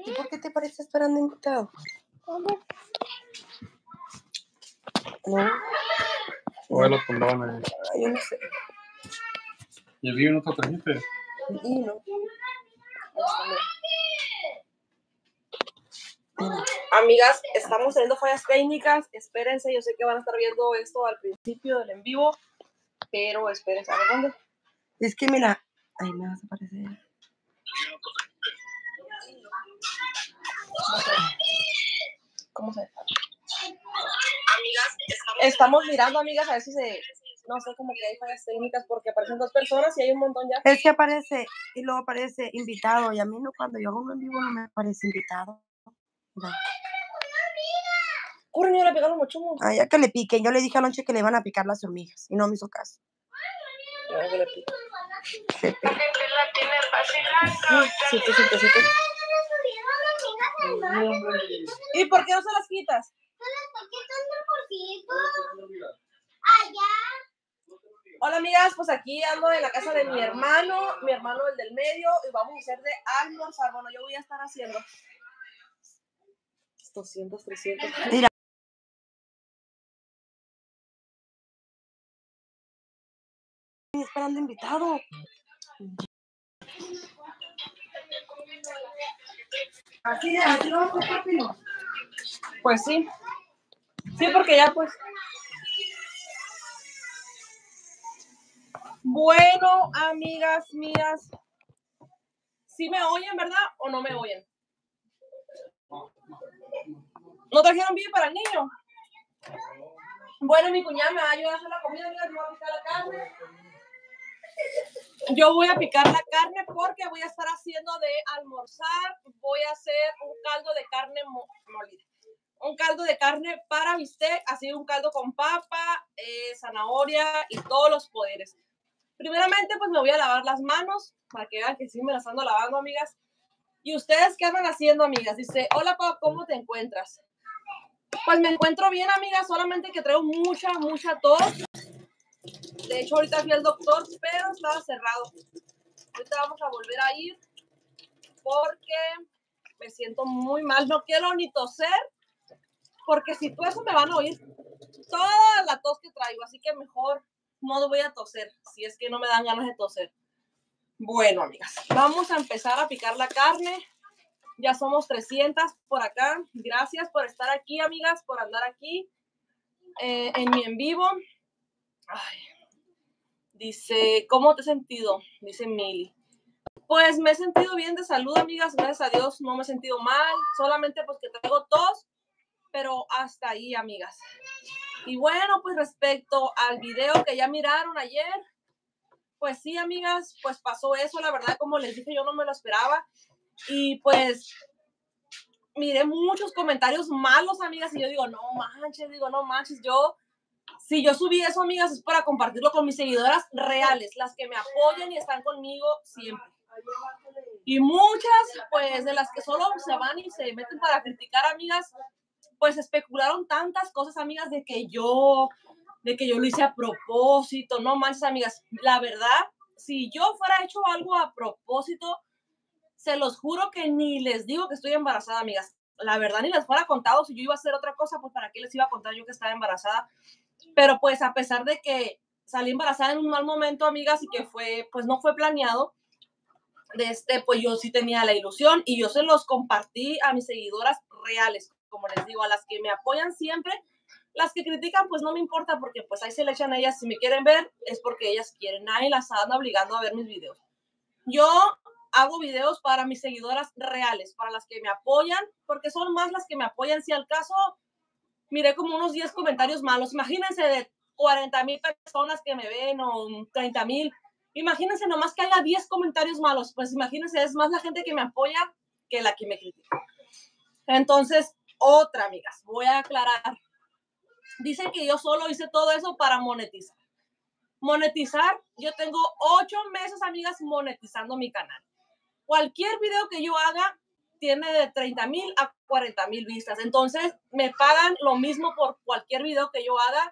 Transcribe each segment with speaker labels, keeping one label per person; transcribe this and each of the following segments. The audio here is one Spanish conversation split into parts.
Speaker 1: ¿Y por qué te parece esperando invitado? No.
Speaker 2: O lo pondrán ahí.
Speaker 1: Yo no sé.
Speaker 2: ¿Y el vino no te trajiste?
Speaker 1: Y no. Amigas, estamos teniendo fallas técnicas. Espérense, yo sé que van a estar viendo esto al principio del en vivo, pero espérense. A ver dónde. Es que mira, ahí me vas a aparecer. ¿Cómo se? Amigas, estamos mirando, amigas, a ver si se. No sé, como que hay fallas técnicas porque aparecen 2 personas y hay un montón ya. Es que aparece y luego aparece invitado y a mí no, cuando yo hago un en vivo no me aparece invitado. No. Corre, niña, le pegaron los chumos. Ah, ya que le piquen. Yo le dije anoche que le iban a picar las hormigas y no me hizo caso. Ya que le piquen. Sí, sí. ¿Y por qué no se las quitas? Hola amigas, pues aquí ando en la casa de mi hermano el del medio, y vamos a hacer de almorzar. Bueno, yo voy a estar haciendo 200, 300. Mira. Estoy esperando invitado. Así lo vamos a hacer rápido. Pues sí. Sí, porque ya pues. Bueno, amigas mías, ¿sí me oyen, verdad? ¿O no me oyen? ¿No trajeron bien para el niño? Bueno, mi cuñada me va a ayudar a hacer la comida, amigas. Yo voy a picar la carne. Yo voy a picar la carne porque voy a estar haciendo de almorzar. Voy a hacer un caldo de carne molida. Un caldo de carne para bistec, así un caldo con papa, zanahoria y todos los poderes. Primeramente, pues me voy a lavar las manos para que vean que sí me las ando lavando, amigas. ¿Y ustedes qué andan haciendo, amigas? Dice, hola, Pau, ¿cómo te encuentras? Pues me encuentro bien, amigas, solamente que traigo mucha tos. De hecho, ahorita fui al doctor, pero estaba cerrado. Ahorita vamos a volver a ir porque me siento muy mal. No quiero ni toser, porque si toso me van a oír toda la tos que traigo, así que mejor no voy a toser, si es que no me dan ganas de toser. Bueno, amigas, vamos a empezar a picar la carne. Ya somos 300 por acá. Gracias por estar aquí, amigas, por andar aquí en mi en vivo. Ay. Dice, ¿cómo te has sentido? Dice Mili. Pues me he sentido bien de salud, amigas. Gracias a Dios no me he sentido mal. Solamente pues que traigo tos, pero hasta ahí, amigas. Y bueno, pues respecto al video que ya miraron ayer, pues sí, amigas, pues pasó eso. La verdad, como les dije, yo no me lo esperaba. Y pues miré muchos comentarios malos, amigas, y yo digo, no manches, si yo subí eso, amigas, es para compartirlo con mis seguidoras reales, las que me apoyan y están conmigo siempre. Y muchas, pues, de las que solo se van y se meten para criticar, amigas, pues especularon tantas cosas, amigas, de que yo lo hice a propósito. No manches, amigas, la verdad, si yo fuera hecho algo a propósito, se los juro que ni les digo que estoy embarazada, amigas. La verdad, ni les fuera contado. Si yo iba a hacer otra cosa, pues ¿para qué les iba a contar yo que estaba embarazada? Pero pues a pesar de que salí embarazada en un mal momento, amigas, y que pues no fue planeado, pues yo sí tenía la ilusión y yo se los compartí a mis seguidoras reales, como les digo, a las que me apoyan siempre. Las que critican, pues no me importa, porque pues ahí se le echan a ellas. Si me quieren ver, es porque ellas quieren. Nadie las anda obligando a ver mis videos. Yo hago videos para mis seguidoras reales, para las que me apoyan, porque son más las que me apoyan. Si al caso, miré como unos 10 comentarios malos. Imagínense de 40,000 personas que me ven o 30,000. Imagínense nomás que haya 10 comentarios malos. Pues imagínense, es más la gente que me apoya que la que me critica. Entonces, otra, amigas, voy a aclarar. Dicen que yo solo hice todo eso para monetizar. Monetizar, yo tengo 8 meses, amigas, monetizando mi canal. Cualquier video que yo haga tiene de 30,000 a 40,000 vistas. Entonces, me pagan lo mismo por cualquier video que yo haga.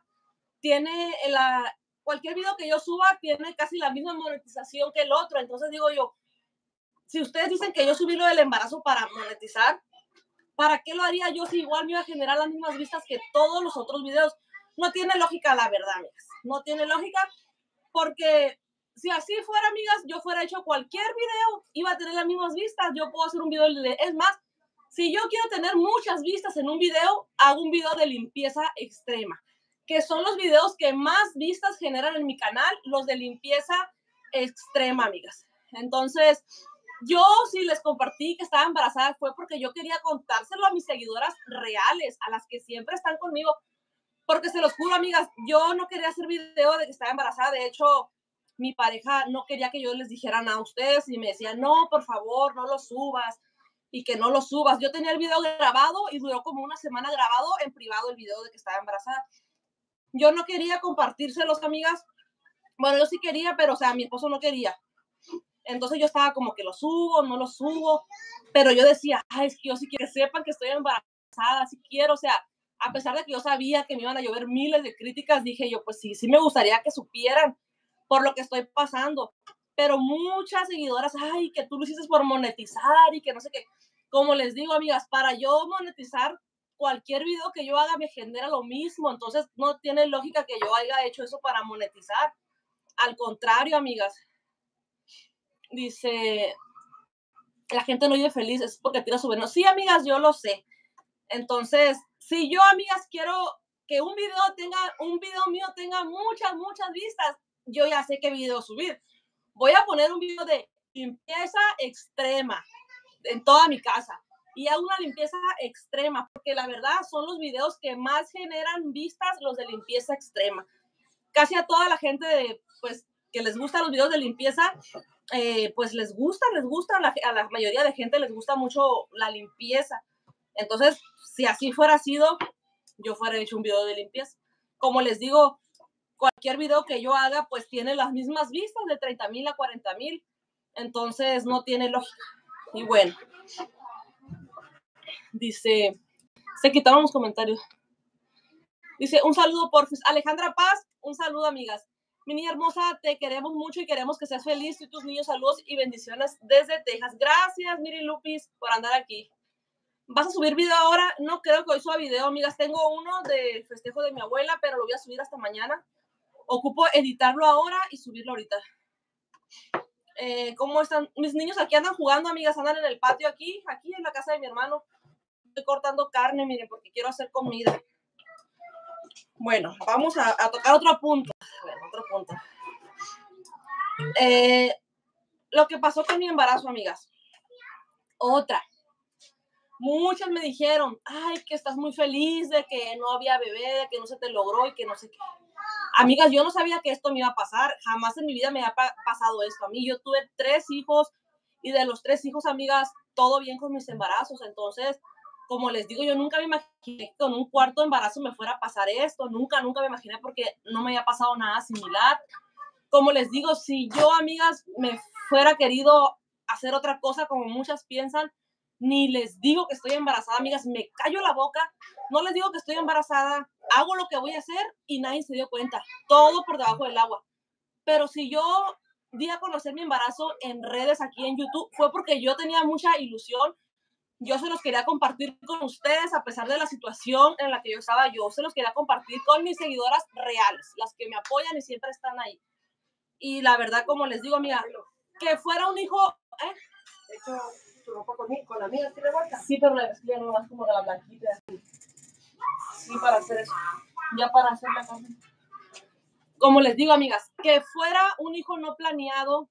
Speaker 1: Cualquier video que yo suba tiene casi la misma monetización que el otro. Entonces, digo yo, si ustedes dicen que yo subí lo del embarazo para monetizar, ¿para qué lo haría yo si igual me iba a generar las mismas vistas que todos los otros videos? No tiene lógica, la verdad, amigas. No tiene lógica, porque si así fuera, amigas, yo fuera hecho cualquier video, iba a tener las mismas vistas. Yo puedo hacer un video es más, si yo quiero tener muchas vistas en un video, hago un video de limpieza extrema, que son los videos que más vistas generan en mi canal, los de limpieza extrema, amigas. Entonces, yo sí les compartí que estaba embarazada fue porque yo quería contárselo a mis seguidoras reales, a las que siempre están conmigo, porque se los juro, amigas, yo no quería hacer video de que estaba embarazada. De hecho, mi pareja no quería que yo les dijera nada a ustedes y me decía, no, por favor, no lo subas y que no lo subas. Yo tenía el video grabado y duró como una semana grabado en privado el video de que estaba embarazada. Yo no quería compartírselos, amigas. Bueno, yo sí quería, pero, o sea, mi esposo no quería. Entonces yo estaba como que lo subo, no lo subo, pero yo decía, ay, es que yo sí quiero que sepan que estoy embarazada, sí quiero, o sea, a pesar de que yo sabía que me iban a llover miles de críticas, dije yo, pues sí, sí me gustaría que supieran por lo que estoy pasando. Pero muchas seguidoras, ay, que tú lo hiciste por monetizar y que no sé qué. Como les digo, amigas, para yo monetizar, cualquier video que yo haga me genera lo mismo. Entonces, no tiene lógica que yo haya hecho eso para monetizar. Al contrario, amigas. Dice, la gente no vive feliz, es porque tira su veneno. Sí, amigas, yo lo sé. Entonces, si yo, amigas, quiero que un video mío tenga muchas vistas, yo ya sé qué video subir. Voy a poner un video de limpieza extrema en toda mi casa y hago una limpieza extrema, porque la verdad son los videos que más generan vistas, los de limpieza extrema. Casi a toda la gente pues, que les gustan los videos de limpieza, pues les gusta, a la mayoría de gente les gusta mucho la limpieza. Entonces, si así fuera sido, yo fuera hecho un video de limpieza. Como les digo, cualquier video que yo haga, pues tiene las mismas vistas de 30,000 a 40,000. Entonces, no tiene lógica. Y bueno, dice, se quitaron los comentarios. Dice, un saludo, porfis. Alejandra Paz, un saludo, amigas. Mi niña hermosa, te queremos mucho y queremos que seas feliz. Tú y tus niños, saludos y bendiciones desde Texas. Gracias, Miri Lupis, por andar aquí. ¿Vas a subir video ahora? No creo que hoy suba video, amigas. Tengo uno de festejo de mi abuela, pero lo voy a subir hasta mañana. Ocupo editarlo ahora y subirlo ahorita. ¿Cómo están? Mis niños aquí andan jugando, amigas. Andan en el patio aquí en la casa de mi hermano. Estoy cortando carne, miren, porque quiero hacer comida. Bueno, vamos a tocar otro punto. Otro punto. Lo que pasó con mi embarazo, amigas. Otra. Muchas me dijeron, ay, que estás muy feliz de que no había bebé, de que no se te logró y que no sé qué. Amigas, yo no sabía que esto me iba a pasar. Jamás en mi vida me ha pasado esto a mí. Yo tuve 3 hijos y de los 3 hijos, amigas, todo bien con mis embarazos. Entonces, como les digo, yo nunca me imaginé que con un cuarto embarazo me fuera a pasar esto. Nunca me imaginé porque no me había pasado nada similar. Como les digo, si yo, amigas, me fuera querido hacer otra cosa como muchas piensan, ni les digo que estoy embarazada, amigas, me callo la boca, no les digo que estoy embarazada, hago lo que voy a hacer y nadie se dio cuenta, todo por debajo del agua. Pero si yo di a conocer mi embarazo en redes aquí en YouTube, fue porque yo tenía mucha ilusión, yo se los quería compartir con ustedes a pesar de la situación en la que yo estaba, yo se los quería compartir con mis seguidoras reales, las que me apoyan y siempre están ahí. Y la verdad, como les digo, amiga, que fuera un hijo,
Speaker 3: De hecho, tu ropa con la mía, ¿sí le vuelta?
Speaker 1: Sí, pero la vestida no más como de la blanquita. Sí, para hacer eso. Ya para hacer la carne. Como les digo, amigas, que fuera un hijo no planeado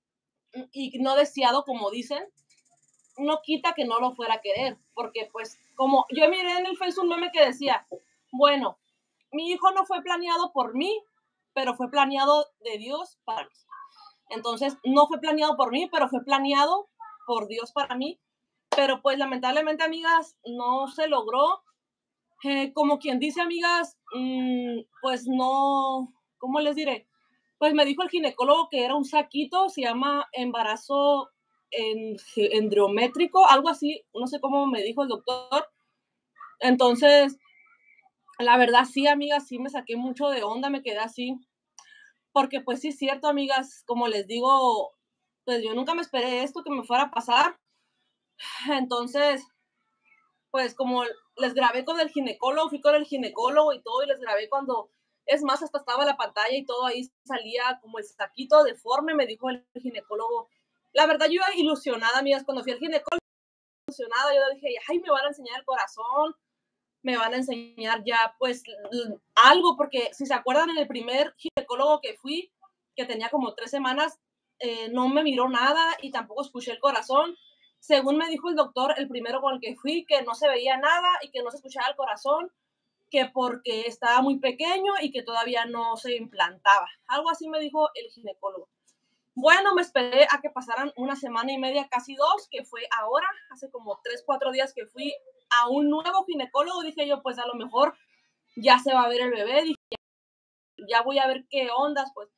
Speaker 1: y no deseado, como dicen, no quita que no lo fuera a querer. Porque, pues, como yo miré en el Facebook un meme que decía, bueno, mi hijo no fue planeado por mí, pero fue planeado de Dios para mí. Entonces, no fue planeado por mí, pero fue planeado por Dios para mí. Pero pues lamentablemente, amigas, no se logró. Como quien dice, amigas, pues no, ¿cómo les diré? Pues me dijo el ginecólogo que era un saquito, se llama embarazo endométrico, algo así, no sé cómo me dijo el doctor. Entonces, la verdad sí, amigas, sí me saqué mucho de onda, me quedé así. Porque pues sí es cierto, amigas, como les digo, pues yo nunca me esperé esto que me fuera a pasar. Entonces, pues como les grabé con el ginecólogo, fui con el ginecólogo y todo, y les grabé cuando, es más, hasta estaba la pantalla y todo, ahí salía como el saquito deforme, me dijo el ginecólogo. La verdad, yo iba ilusionada, amigas, cuando fui al ginecólogo, ilusionada, yo dije, ay, me van a enseñar el corazón, me van a enseñar ya, pues, algo, porque si se acuerdan, en el primer ginecólogo que fui, que tenía como 3 semanas, no me miró nada y tampoco escuché el corazón. Según me dijo el doctor, el primero con el que fui, que no se veía nada y que no se escuchaba el corazón, que porque estaba muy pequeño y que todavía no se implantaba. Algo así me dijo el ginecólogo. Bueno, me esperé a que pasaran 1 semana y media, casi 2, que fue ahora, hace como 3, 4 días que fui a un nuevo ginecólogo. Dije yo, pues a lo mejor ya se va a ver el bebé, dije, ya voy a ver qué ondas, pues.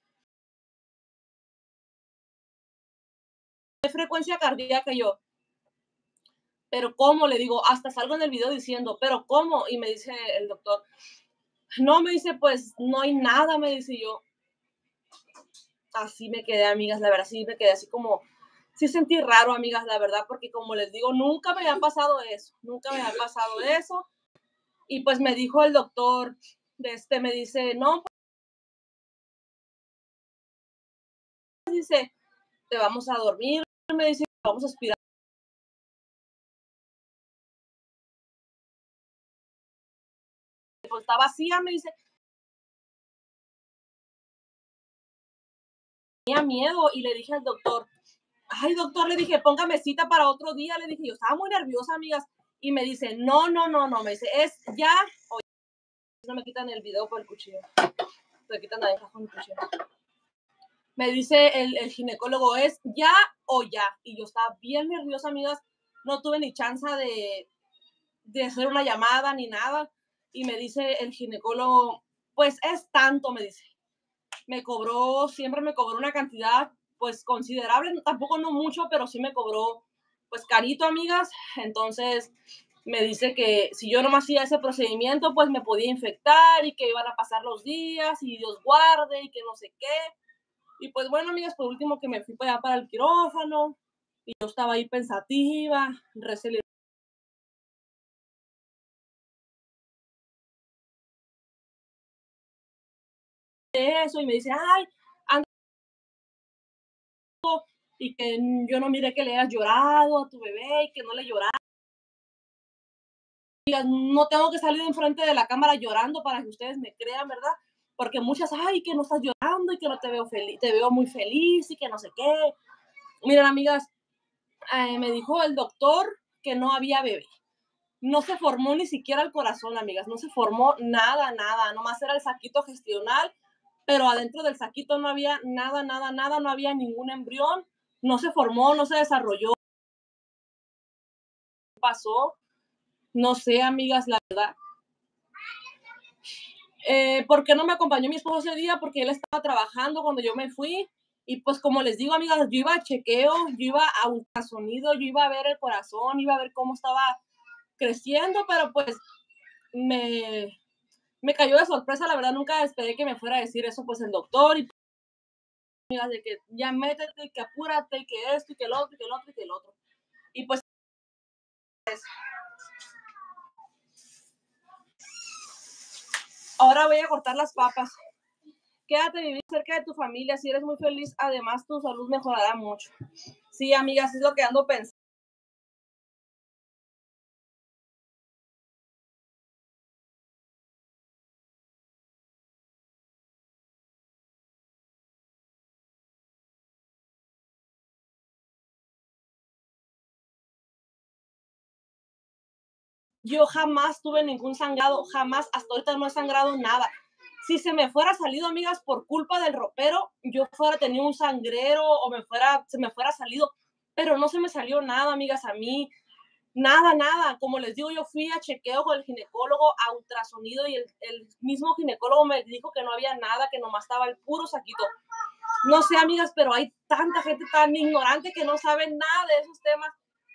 Speaker 1: ¿Qué frecuencia cardíaca? Yo, pero ¿cómo? Le digo, hasta salgo en el video diciendo, pero ¿cómo? Y me dice el doctor, no, me dice, pues no hay nada, me dice. Yo. Así me quedé, amigas, la verdad, sí me quedé así como, sí sentí raro, amigas, la verdad, porque como les digo, nunca me había pasado eso, nunca me había pasado eso. Y pues me dijo el doctor, me dice, no, pues dice, te vamos a dormir, me dice, vamos a aspirar. Pues está vacía, me dice. Tenía miedo y le dije al doctor, ay, doctor, le dije, póngame cita para otro día, le dije, yo estaba muy nerviosa, amigas, y me dice, no, me dice, es ya, o no me quitan el video por el cuchillo, me quitan la deja con el cuchillo. Me dice el ginecólogo, es ya o ya, y yo estaba bien nerviosa, amigas, no tuve ni chance de hacer una llamada ni nada, y me dice el ginecólogo, pues es tanto, me dice, siempre me cobró una cantidad pues considerable, tampoco no mucho, pero sí me cobró pues carito, amigas. Entonces me dice que si yo no me hacía ese procedimiento, pues me podía infectar y que iban a pasar los días y Dios guarde y que no sé qué. Y pues bueno, amigas, por último que me fui para allá para el quirófano y yo estaba ahí pensativa, recé eso y me dice, ay, anda, y que yo no miré que le hayas llorado a tu bebé y que no le lloraras. No tengo que salir enfrente de la cámara llorando para que ustedes me crean, ¿verdad? Porque muchas, ay, que no estás llorando y que no te veo feliz, te veo muy feliz y que no sé qué. Miren, amigas, me dijo el doctor que no había bebé. No se formó ni siquiera el corazón, amigas, no se formó nada, nomás era el saquito gestional, pero adentro del saquito no había nada, no había ningún embrión, no se formó, no se desarrolló. ¿Qué pasó? No sé, amigas, la verdad. ¿Por qué no me acompañó mi esposo ese día? Porque él estaba trabajando cuando yo me fui. Y pues como les digo, amigas, yo iba a chequeo, yo iba a ultrasonido, yo iba a ver el corazón, iba a ver cómo estaba creciendo, pero pues me cayó de sorpresa, la verdad, nunca esperé que me fuera a decir eso, pues el doctor, y amigas, de que ya métete, que apúrate, que esto, y que el otro, y que el otro, y que el otro. Y pues ahora voy a cortar las papas. Quédate vivir cerca de tu familia, si eres muy feliz, además tu salud mejorará mucho. Sí, amigas, es lo que ando pensando. Yo jamás tuve ningún sangrado, jamás, hasta ahorita no he sangrado nada. Si se me fuera salido, amigas, por culpa del ropero, yo fuera tenido un sangrero o se me fuera salido, pero no se me salió nada, amigas, a mí. Nada. Como les digo, yo fui a chequeo con el ginecólogo, a ultrasonido, y el mismo ginecólogo me dijo que no había nada, que nomás estaba el puro saquito. No sé, amigas, pero hay tanta gente tan ignorante que no sabe nada de esos temas.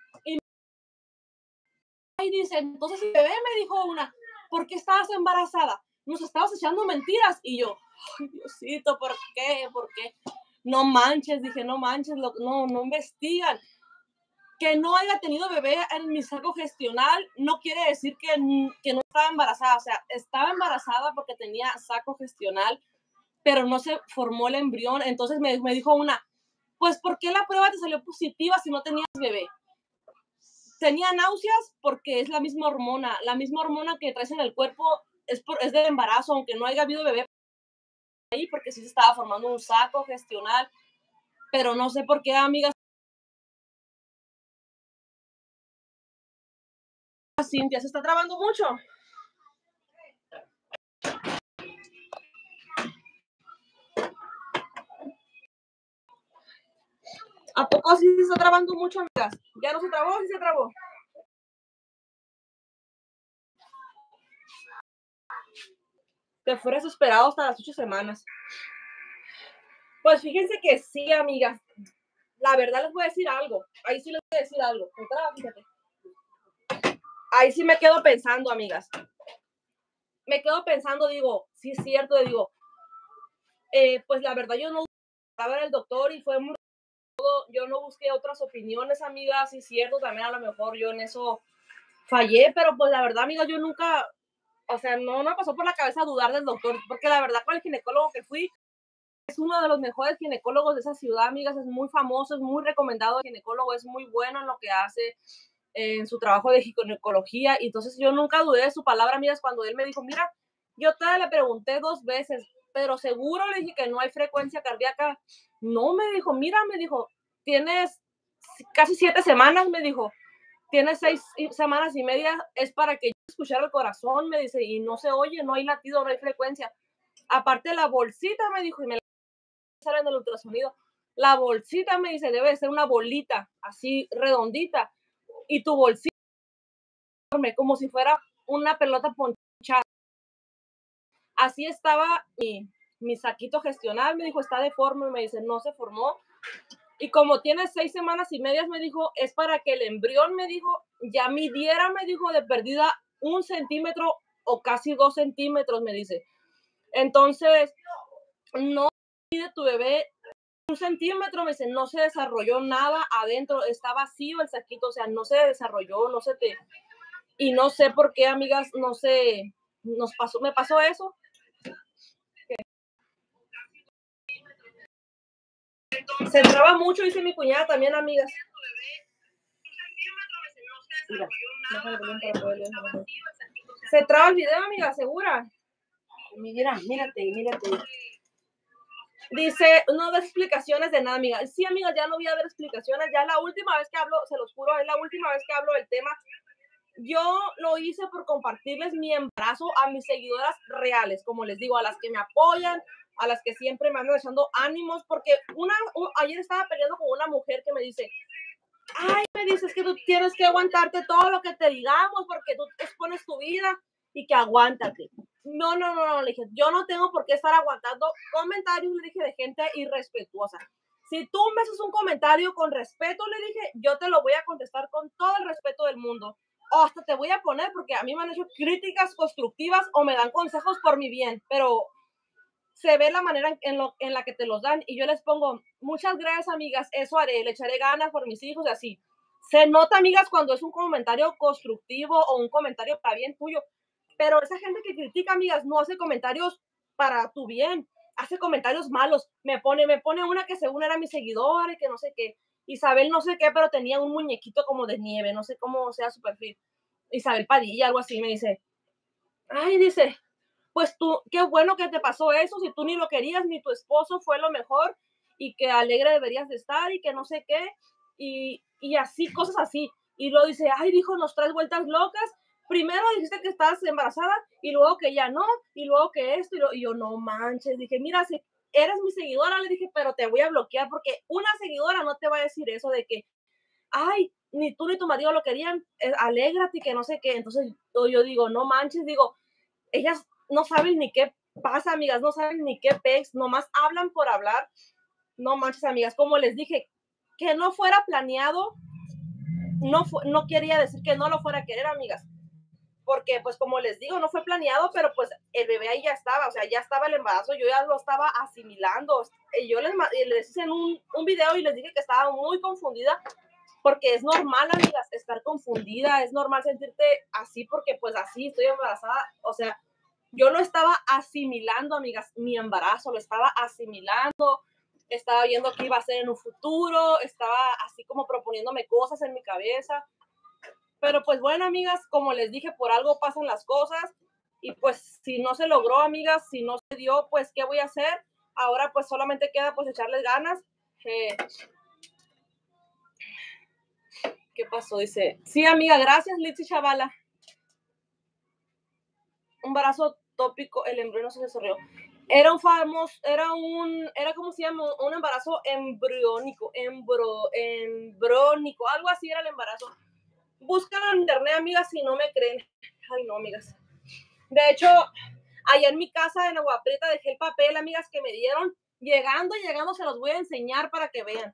Speaker 1: Y dice, entonces mi bebé, me dijo una, ¿por qué estabas embarazada? Nos estabas echando mentiras. Y yo, ay, Diosito, ¿por qué? no manches, dije, no manches, no investigan. Que no haya tenido bebé en mi saco gestional no quiere decir que no estaba embarazada. O sea, estaba embarazada porque tenía saco gestional, pero no se formó el embrión. Entonces me dijo una, pues, ¿por qué la prueba te salió positiva si no tenías bebé? Tenía náuseas porque es la misma hormona que traes en el cuerpo es del embarazo, aunque no haya habido bebé ahí, porque sí se estaba formando un saco gestional, pero no sé por qué, amigas. Cintia, se está trabando mucho. ¿A poco sí se está trabando mucho, amigas? ¿Ya no se trabó? ¿Sí se trabó? Te fueras esperado hasta las 8 semanas. Pues fíjense que sí, amigas. La verdad les voy a decir algo. Ahí sí les voy a decir algo. Fíjate. Ahí sí me quedo pensando, amigas. Me quedo pensando, digo, sí es cierto, digo, pues la verdad yo no estaba en el doctor y fue muy... Yo no busqué otras opiniones, amigas, sí es cierto, también a lo mejor yo en eso fallé, pero pues la verdad, amigas, yo nunca, o sea, no me pasó por la cabeza dudar del doctor, porque la verdad con el ginecólogo que fui, es uno de los mejores ginecólogos de esa ciudad, amigas, es muy famoso, es muy recomendado, el ginecólogo es muy bueno en lo que hace, en su trabajo de ginecología, y entonces yo nunca dudé de su palabra, amigas, cuando él me dijo, mira, yo todavía le pregunté 2 veces, pero seguro le dije que no hay frecuencia cardíaca. No, me dijo, mira, me dijo, tienes casi 7 semanas, me dijo, tienes 6 semanas y media, es para que yo escuchara el corazón, me dice, y no se oye, no hay latido, no hay frecuencia. Aparte la bolsita, me dijo, y me la sale en el ultrasonido, la bolsita, me dice, debe ser una bolita, así redondita, y tu bolsita, como si fuera una pelota ponchada. Así estaba mi saquito gestional, me dijo, está deforme, me dice, no se formó. Y como tiene 6 semanas y media, me dijo, es para que el embrión, me dijo, ya midiera, me dijo, de perdida 1 centímetro o casi 2 centímetros, me dice. Entonces, no mide tu bebé 1 centímetro, me dice, no se desarrolló nada adentro, está vacío el saquito, o sea, no se desarrolló, no se te... Y no sé por qué, amigas, no sé, me pasó eso. Se traba mucho, dice mi cuñada también, amigas. Mira, se traba el video, amiga, segura.
Speaker 3: Mírate.
Speaker 1: Dice, no da explicaciones de nada, amiga. Sí, amiga, ya no voy a dar explicaciones. Ya la última vez que hablo, se los juro, es la última vez que hablo del tema. Yo lo hice por compartirles mi embarazo a mis seguidoras reales, como les digo, a las que me apoyan, a las que siempre me andan echando ánimos, porque ayer estaba peleando con una mujer que me dice, ay, me dices que tú tienes que aguantarte todo lo que te digamos porque tú expones tu vida y que aguántate. No, le dije, yo no tengo por qué estar aguantando comentarios, le dije, de gente irrespetuosa. Si tú me haces un comentario con respeto, le dije, yo te lo voy a contestar con todo el respeto del mundo. O hasta te voy a poner, porque a mí me han hecho críticas constructivas o me dan consejos por mi bien, pero se ve la manera en la que te los dan y yo les pongo, muchas gracias, amigas, eso haré, le echaré ganas por mis hijos y así. Se nota, amigas, cuando es un comentario constructivo o un comentario para bien tuyo, pero esa gente que critica, amigas, no hace comentarios para tu bien, hace comentarios malos. Me pone una que según era mi seguidora y que no sé qué. Isabel no sé qué, pero tenía un muñequito como de nieve, no sé cómo sea su perfil. Isabel Padilla, algo así, me dice, ay, dice, pues tú, qué bueno que te pasó eso, si tú ni lo querías, ni tu esposo fue lo mejor, y que alegre deberías de estar, y que no sé qué, y así, cosas así. Y luego dice, ay, dijo, nos traes vueltas locas, primero dijiste que estás embarazada, y luego que ya no, y luego que esto, y yo, no manches, dije, mira, si eres mi seguidora, le dije, pero te voy a bloquear, porque una seguidora no te va a decir eso de que, ay, ni tú ni tu marido lo querían, alégrate, que no sé qué. Entonces yo digo, no manches, digo, ellas no saben ni qué pasa, amigas, no saben ni qué pex, nomás hablan por hablar. No manches, amigas, como les dije, que no fuera planeado, no quería decir que no lo fuera a querer, amigas. porque pues como les digo, no fue planeado, pero pues el bebé ahí ya estaba, o sea, ya estaba el embarazo, yo ya lo estaba asimilando. Y yo les hice en un video y les dije que estaba muy confundida, porque es normal, amigas, estar confundida, es normal sentirte así, porque pues así estoy embarazada, o sea, yo lo estaba asimilando, amigas, mi embarazo, lo estaba asimilando, estaba viendo qué iba a hacer en un futuro, estaba así como proponiéndome cosas en mi cabeza. Pero pues bueno, amigas, como les dije, por algo pasan las cosas y pues si no se logró, amigas, si no se dio, pues ¿qué voy a hacer? Ahora pues solamente queda pues echarles ganas. ¿Qué pasó? Dice, sí, amiga, gracias, Litsi Chavala. Un embarazo tópico, el embrión no se desarrolló. Era ¿cómo se llama? Un embarazo embriónico, algo así era el embarazo. Búscalo en internet, amigas, si no me creen. Ay, no, amigas. De hecho, allá en mi casa en Agua Prieta dejé el papel, amigas, que me dieron. Llegando se los voy a enseñar para que vean.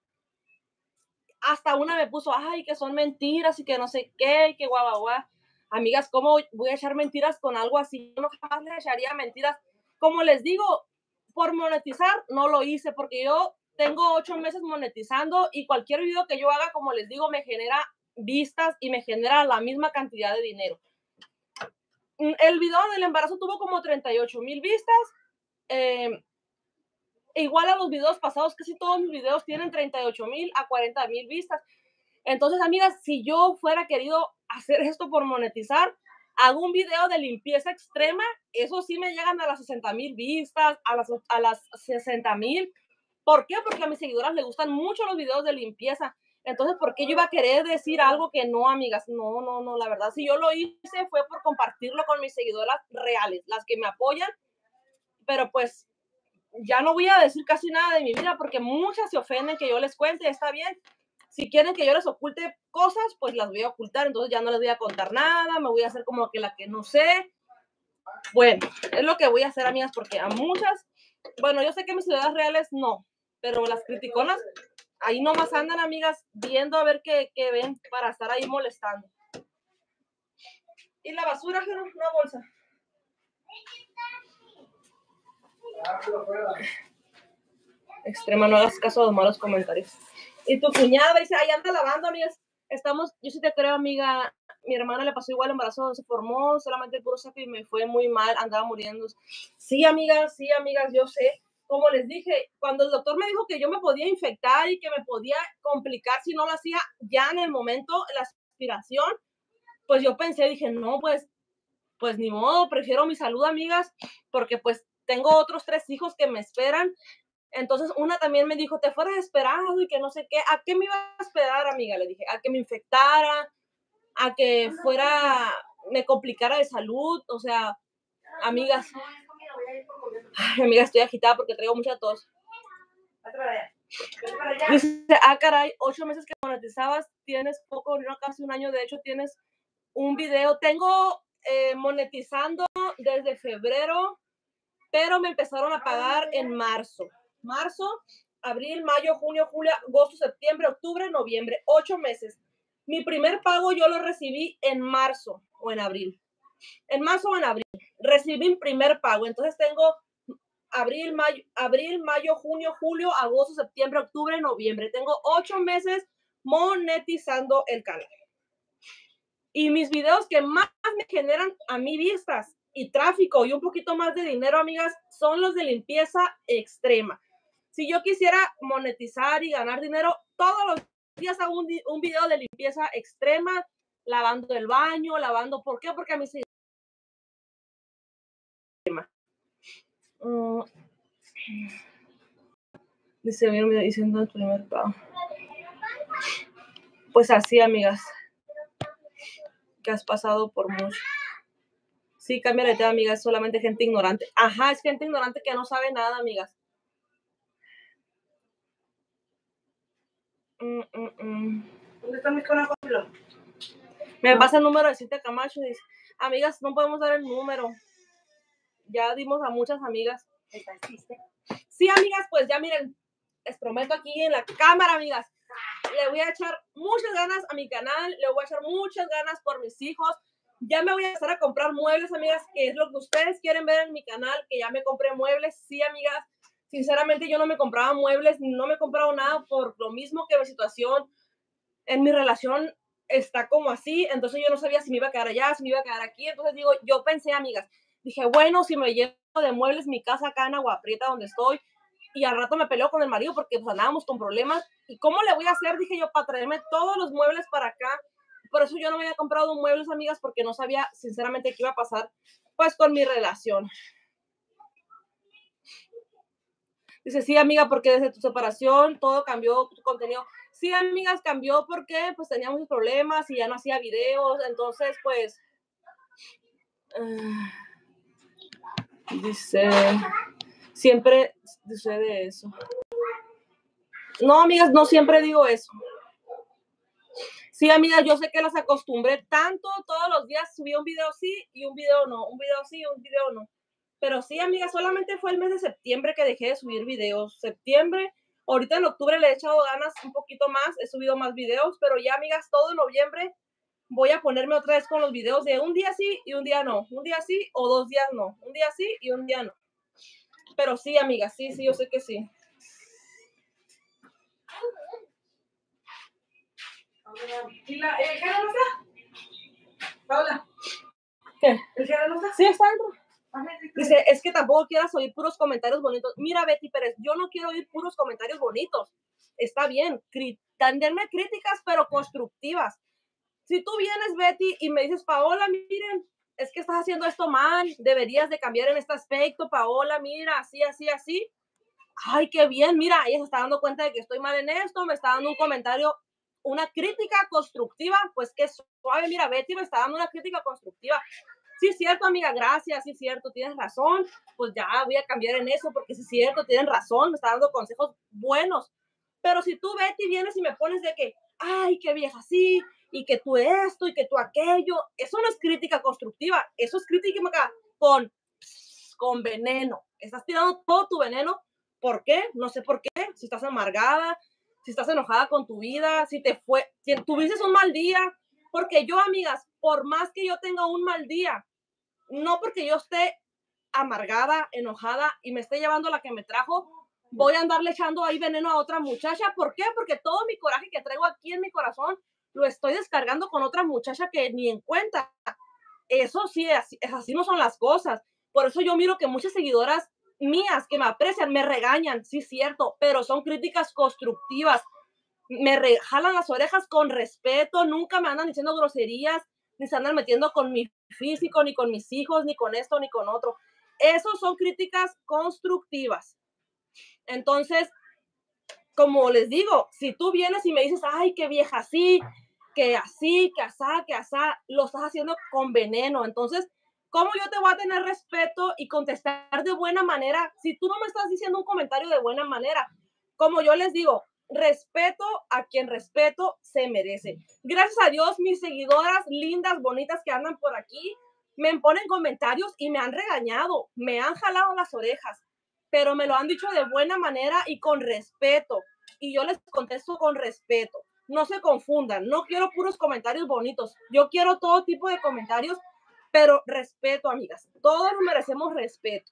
Speaker 1: Hasta una me puso, ay, que son mentiras y que no sé qué, y que guau, guau. Amigas, ¿cómo voy a echar mentiras con algo así? Yo no jamás le echaría mentiras. Como les digo, por monetizar no lo hice, porque yo tengo 8 meses monetizando y cualquier video que yo haga, como les digo, me genera vistas y me genera la misma cantidad de dinero. El video del embarazo tuvo como 38,000 vistas. Igual a los videos pasados, casi todos mis videos tienen 38,000 a 40,000 vistas. Entonces, amigas, si yo fuera querido hacer esto por monetizar, hago un video de limpieza extrema, eso sí me llegan a las 60,000 vistas, a las 60,000. ¿Por qué? Porque a mis seguidoras les gustan mucho los videos de limpieza. Entonces, ¿por qué yo iba a querer decir algo que no, amigas? No, la verdad, si yo lo hice fue por compartirlo con mis seguidoras reales, las que me apoyan, pero pues ya no voy a decir casi nada de mi vida porque muchas se ofenden que yo les cuente, está bien. Si quieren que yo les oculte cosas, pues las voy a ocultar, entonces ya no les voy a contar nada, me voy a hacer como que la que no sé. Bueno, es lo que voy a hacer, amigas, porque a muchas, bueno, yo sé que mis seguidoras reales no, pero las criticonas, ahí nomás andan, amigas, viendo a ver qué ven para estar ahí molestando. Y la basura, una bolsa. Extrema, no hagas caso a los malos comentarios. Y tu cuñada dice, ahí anda lavando, amigas. Yo sí te creo, amiga. Mi hermana le pasó igual, el embarazo se formó, solamente el puro saco y me fue muy mal, andaba muriendo. Sí, amigas, yo sé. Como les dije, cuando el doctor me dijo que yo me podía infectar y que me podía complicar si no lo hacía ya en el momento, la aspiración, pues yo pensé, dije, no, pues ni modo, prefiero mi salud, amigas, porque pues tengo otros 3 hijos que me esperan. Entonces una también me dijo, te fueras esperado y que no sé qué. ¿A qué me iba a esperar, amiga? Le dije, a que me infectara, a que me complicara de salud. O sea, amigas, amiga, estoy agitada porque traigo mucha tos. Dice, caray, 8 meses que monetizabas, tienes poco, no, casi un año, de hecho tienes un video. Tengo monetizando desde febrero, pero me empezaron a pagar en marzo, abril, mayo, junio, julio, agosto, septiembre, octubre, noviembre, 8 meses. Mi primer pago yo lo recibí en marzo o en abril. En marzo o en abril recibí mi primer pago. Entonces tengo abril, mayo, junio, julio, agosto, septiembre, octubre, noviembre. Tengo 8 meses monetizando el canal. Y mis videos que más me generan a mí vistas y tráfico y un poquito más de dinero, amigas, son los de limpieza extrema. Si yo quisiera monetizar y ganar dinero, todos los días hago un video de limpieza extrema, lavando el baño, ¿por qué? Porque a mí se dice, mira, diciendo el primer pago. Pues así, amigas, que has pasado por mucho. Sí, cámbiale de tema, amigas, es solamente gente ignorante. Ajá, es gente ignorante que no sabe nada, amigas.
Speaker 3: ¿Dónde está mi conejos?
Speaker 1: Me pasa el número de Cintia Camacho. Dice, amigas, no podemos dar el número. Ya dimos a muchas amigas. Sí, amigas, pues ya miren, les prometo aquí en la cámara, amigas, le voy a echar muchas ganas a mi canal, le voy a echar muchas ganas por mis hijos. Ya me voy a empezar a comprar muebles, amigas, que es lo que ustedes quieren ver en mi canal, que ya me compré muebles. Sí, amigas, sinceramente yo no me compraba muebles, no me he comprado nada por lo mismo que mi situación en mi relación está como así. Entonces yo no sabía si me iba a quedar allá, si me iba a quedar aquí. Entonces digo, yo pensé, amigas, dije, bueno, si me llevo de muebles mi casa acá en Agua Prieta donde estoy, y al rato me peleo con el marido porque pues andábamos con problemas, ¿y cómo le voy a hacer? Dije yo, para traerme todos los muebles para acá. Por eso yo no me había comprado muebles, amigas, porque no sabía sinceramente qué iba a pasar pues con mi relación. Dice, sí, amiga, porque desde tu separación todo cambió, tu contenido. Sí, amigas, cambió porque pues tenía muchos problemas y ya no hacía videos. Entonces, pues, dice, siempre sucede eso. No, amigas, no siempre digo eso. Sí, amigas, yo sé que las acostumbré tanto, todos los días subía un video sí y un video no, un video sí y un video no. Pero sí, amigas, solamente fue el mes de septiembre que dejé de subir videos. Septiembre, ahorita en octubre le he echado ganas un poquito más, he subido más videos, pero ya, amigas, todo noviembre voy a ponerme otra vez con los videos de un día sí y un día no, un día sí o 2 días no, un día sí y un día no. Pero sí, amigas, sí, yo sé que sí.
Speaker 3: ¿Y el Jera no está? Paula.
Speaker 1: ¿Qué?
Speaker 3: ¿El Jera no está?
Speaker 1: Sí, está dentro. Dice, es que tampoco quieras oír puros comentarios bonitos. Mira, Betty Pérez, yo no quiero oír puros comentarios bonitos. Está bien, denme críticas, pero constructivas. Si tú vienes, Betty, y me dices, Paola, miren, es que estás haciendo esto mal, deberías de cambiar en este aspecto, Paola, mira, así, así, así. Ay, qué bien, mira, ella se está dando cuenta de que estoy mal en esto, me está dando un comentario, una crítica constructiva, pues qué suave, mira, Betty me está dando una crítica constructiva. Sí, es cierto, amiga, gracias, sí, es cierto, tienes razón, pues ya voy a cambiar en eso, porque sí, es cierto, tienen razón, me está dando consejos buenos. Pero si tú, Betty, vienes y me pones de que, ay, qué vieja sí, y que tú esto, y que tú aquello, eso no es crítica constructiva, eso es crítica con veneno. Estás tirando todo tu veneno. ¿Por qué? No sé por qué. Si estás amargada, si estás enojada con tu vida, si tuviste un mal día. Porque yo, amigas, por más que yo tenga un mal día, no porque yo esté amargada, enojada y me esté llevando la que me trajo, voy a andarle echando ahí veneno a otra muchacha. ¿Por qué? Porque todo mi coraje que traigo aquí en mi corazón lo estoy descargando con otra muchacha que ni en cuenta. Eso sí, así no son las cosas. Por eso yo miro que muchas seguidoras mías que me aprecian me regañan, sí, cierto, pero son críticas constructivas. Me jalan las orejas con respeto, nunca me andan diciendo groserías, ni se andan metiendo con mi físico, ni con mis hijos, ni con esto, ni con otro. Esos son críticas constructivas. Entonces, como les digo, si tú vienes y me dices, ay, qué vieja así, que así, que asá, lo estás haciendo con veneno. Entonces, ¿cómo yo te voy a tener respeto y contestar de buena manera si tú no me estás diciendo un comentario de buena manera? Como yo les digo, respeto a quien respeto se merece. Gracias a Dios, mis seguidoras lindas, bonitas que andan por aquí, me ponen comentarios y me han regañado, me han jalado las orejas, pero me lo han dicho de buena manera y con respeto. Y yo les contesto con respeto. No se confundan, no quiero puros comentarios bonitos. Yo quiero todo tipo de comentarios, pero respeto, amigas. Todos merecemos respeto.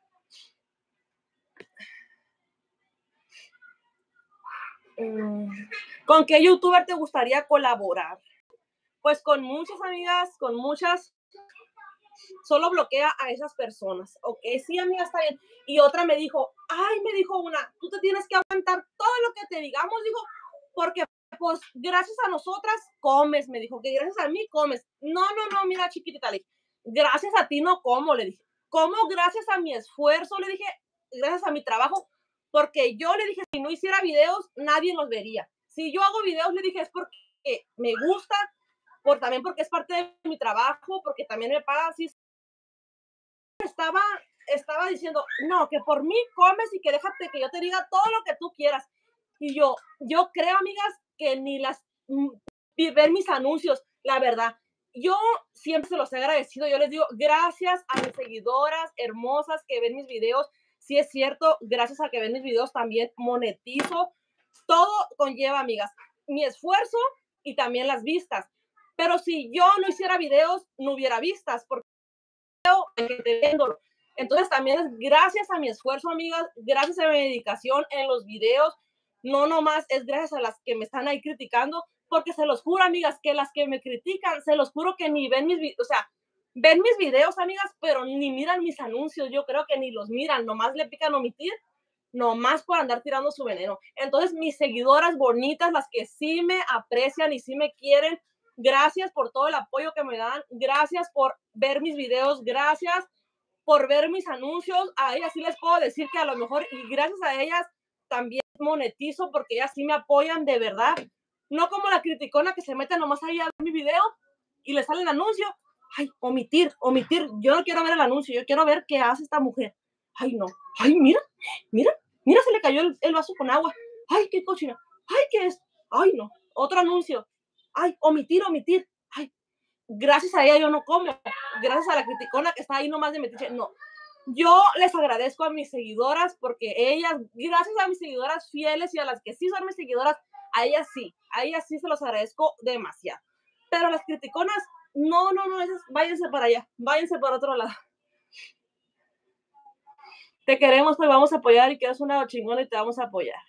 Speaker 1: ¿Con qué youtuber te gustaría colaborar? Pues con muchas, amigas, con muchas. Solo bloquea a esas personas. Ok, sí, amiga, está bien. Y otra me dijo una, tú te tienes que aguantar todo lo que te digamos, dijo, porque pues gracias a nosotras comes, me dijo, que gracias a mí comes. No, mira, chiquitita, le dije, gracias a ti no como, le dije, como gracias a mi esfuerzo, le dije, gracias a mi trabajo, porque yo le dije, si no hiciera videos, nadie los vería. Si yo hago videos, le dije, es porque me gusta, también porque es parte de mi trabajo, porque también me paga así. Estaba diciendo, no, que por mí comes y que déjate que yo te diga todo lo que tú quieras. Y yo creo, amigas, que ni las ver mis anuncios, la verdad. Yo siempre se los he agradecido. Yo les digo, gracias a mis seguidoras hermosas que ven mis videos. Sí es cierto, gracias a que ven mis videos también monetizo. Todo conlleva, amigas, mi esfuerzo y también las vistas. Pero si yo no hiciera videos, no hubiera vistas, porque viéndolo. Entonces también es gracias a mi esfuerzo, amigas, gracias a mi dedicación en los videos, no nomás es gracias a las que me están ahí criticando, porque se los juro, amigas, que las que me critican, se los juro que ni ven mis videos, o sea, ven mis videos, amigas, pero ni miran mis anuncios, yo creo que ni los miran, nomás le pican omitir, nomás por andar tirando su veneno. Entonces, mis seguidoras bonitas, las que sí me aprecian y sí me quieren, gracias por todo el apoyo que me dan, gracias por ver mis videos, gracias por ver mis anuncios. A ellas sí les puedo decir que a lo mejor, y gracias a ellas también monetizo, porque ellas sí me apoyan de verdad. No como la criticona que se mete nomás ahí a ver mi video y le sale el anuncio. Ay, omitir. Yo no quiero ver el anuncio, yo quiero ver qué hace esta mujer. Ay, no. Ay, mira, se le cayó el vaso con agua. Ay, qué cochina. Ay, ¿qué es? Ay, no. Otro anuncio. Ay, omitir. Ay, gracias a ella yo no como. Gracias a la criticona que está ahí nomás de metiche. No. Yo les agradezco a mis seguidoras porque ellas, gracias a mis seguidoras fieles y a las que sí son mis seguidoras, a ellas sí se los agradezco demasiado. Pero las criticonas, no, esas, váyanse para allá, váyanse para otro lado. Te queremos, pues vamos a apoyar y que eres una chingona y te vamos a apoyar.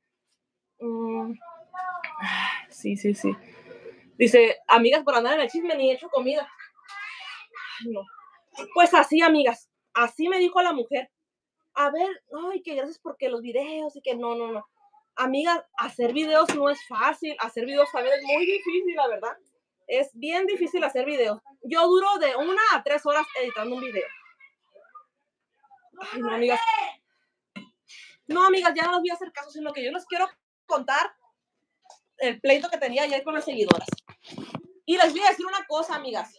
Speaker 1: Sí. Dice, amigas, por andar en el chisme ni he hecho comida. Ay, no. Pues así, amigas, así me dijo la mujer. A ver, ay, que gracias porque los videos y que no. Amigas, hacer videos no es fácil, hacer videos también es muy difícil, la verdad. Es bien difícil hacer videos. Yo duro de 1 a 3 horas editando un video. Ay, no, amigas. No, amigas, ya no les voy a hacer caso, sino que yo les quiero contar el pleito que tenía ayer con las seguidoras. Y les voy a decir una cosa, amigas.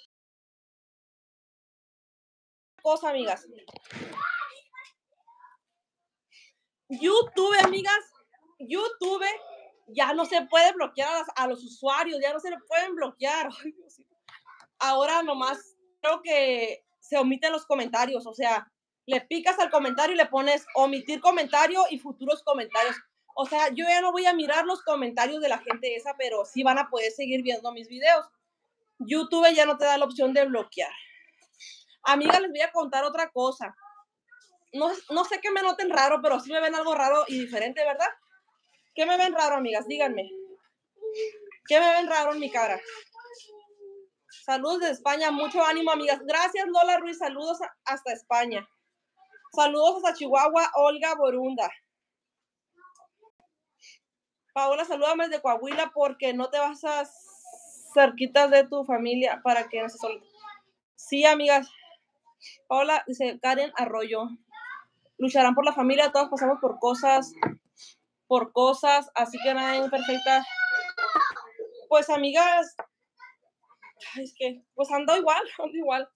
Speaker 1: YouTube, amigas, YouTube ya no se puede bloquear a los usuarios, ya no se le pueden bloquear. Ay, Dios. Ahora nomás creo que se omiten los comentarios, o sea, le picas al comentario y le pones omitir comentario y futuros comentarios. O sea, yo ya no voy a mirar los comentarios de la gente esa, pero sí van a poder seguir viendo mis videos. YouTube ya no te da la opción de bloquear. Amigas, les voy a contar otra cosa. No sé qué me noten raro, pero sí me ven algo raro y diferente, ¿verdad? ¿Qué me ven raro, amigas? Díganme. ¿Qué me ven raro en mi cara? Saludos de España, mucho ánimo, amigas. Gracias, Lola Ruiz. Saludos hasta España. Saludos hasta Chihuahua, Olga Borunda. Paola, salúdame de Coahuila porque no te vas a cerquitas de tu familia para que no se solite. Sí, amigas. Paola, dice Karen Arroyo. Lucharán por la familia, todos pasamos por cosas, así que nada es perfecta. Pues, amigas, es que, pues ando igual.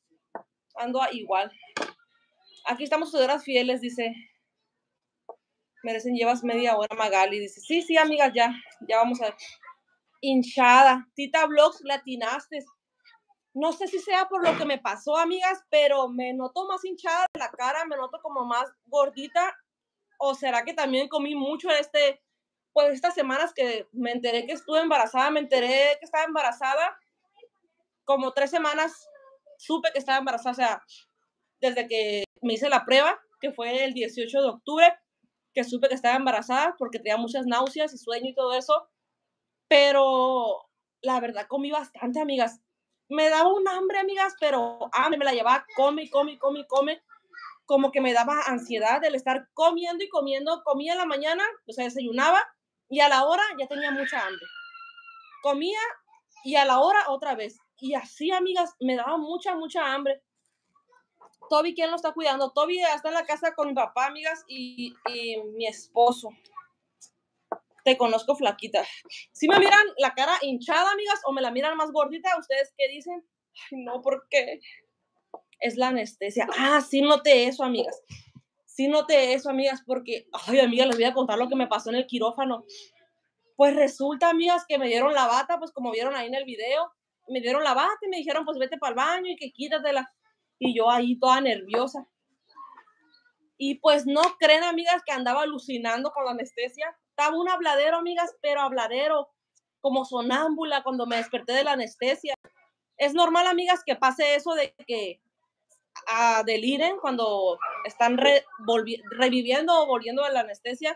Speaker 1: Aquí estamos seguidoras fieles, dice. Merecen, llevas media hora, Magali, dice. Sí, amigas, ya vamos a ver. Hinchada. Tita Vlogs, latinaste. No sé si sea por lo que me pasó, amigas, pero me noto más hinchada de la cara, me noto como más gordita. ¿O será que también comí mucho pues estas semanas que me enteré que estuve embarazada, me enteré que estaba embarazada? Como 3 semanas supe que estaba embarazada, o sea, desde que me hice la prueba, que fue el 18 de octubre, que supe que estaba embarazada porque tenía muchas náuseas y sueño y todo eso. Pero la verdad comí bastante, amigas. Me daba un hambre, amigas, pero me la llevaba, come. Como que me daba ansiedad el estar comiendo y comiendo. Comía en la mañana, o sea, desayunaba y a la hora ya tenía mucha hambre. Comía y a la hora otra vez. Y así, amigas, me daba mucha hambre. Toby, ¿quién lo está cuidando? Toby está en la casa con mi papá, amigas, y mi esposo. Te conozco flaquita. ¿Sí me miran la cara hinchada, amigas, o me la miran más gordita? ¿Ustedes qué dicen? Ay, no, ¿por qué? Es la anestesia. Sí noté eso, amigas. Porque, ay, amigas, les voy a contar lo que me pasó en el quirófano. Pues resulta, amigas, que me dieron la bata, pues como vieron ahí en el video, me dieron la bata y me dijeron, pues vete para el baño y que quítatela. Y yo ahí toda nerviosa. Y pues no creen, amigas, que andaba alucinando con la anestesia. Estaba un habladero, amigas, pero habladero. como sonámbula cuando me desperté de la anestesia. Es normal, amigas, que pase eso de que deliren cuando están reviviendo o volviendo de la anestesia.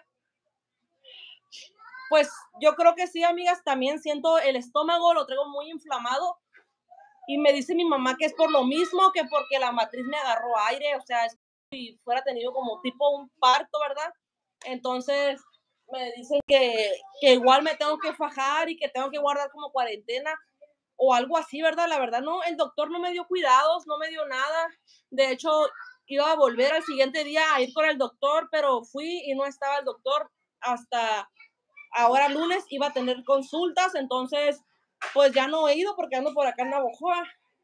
Speaker 1: Pues yo creo que sí, amigas, también siento el estómago, lo traigo muy inflamado y me dice mi mamá que es por lo mismo, que porque la matriz me agarró aire, o sea, es como si fuera tenido como tipo un parto, ¿verdad? Entonces me dicen que igual me tengo que fajar y que tengo que guardar como cuarentena o algo así, ¿verdad? La verdad no, el doctor no me dio cuidados, no me dio nada. De hecho, iba a volver al siguiente día a ir con el doctor, pero fui y no estaba el doctor hasta ahora lunes. Iba a tener consultas, entonces pues ya no he ido porque ando por acá en Navojoa.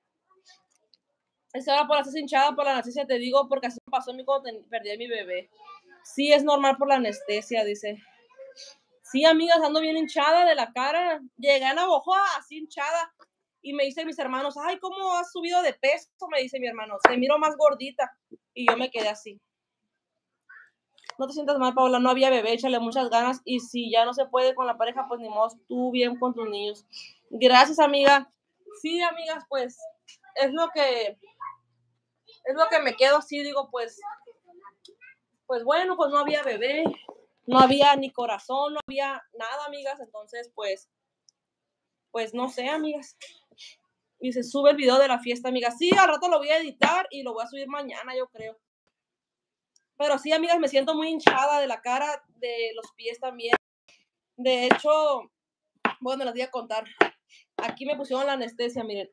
Speaker 1: Estaba por hacerse hinchada por la anestesia, te digo, porque así me pasó a mí cuando perdí a mi bebé. Sí, es normal por la anestesia, dice. Sí, amigas, ando bien hinchada de la cara. Llegué a Navojoa así hinchada. Y me dicen mis hermanos, ay, ¿cómo has subido de peso? Me dice mi hermano, te miro más gordita. Y yo me quedé así. No te sientas mal, Paola, no había bebé, échale muchas ganas. Y si ya no se puede con la pareja, pues ni modo, tú bien con tus niños. Gracias, amiga. Sí, amigas, pues es lo que me quedo así, digo, pues bueno, pues no había bebé, no había ni corazón, no había nada, amigas. Entonces, pues no sé, amigas. Y se sube el video de la fiesta, amigas. Sí, al rato lo voy a editar y lo voy a subir mañana, yo creo. Pero sí, amigas, me siento muy hinchada de la cara, de los pies también. De hecho, bueno, les voy a contar. Aquí me pusieron la anestesia, miren,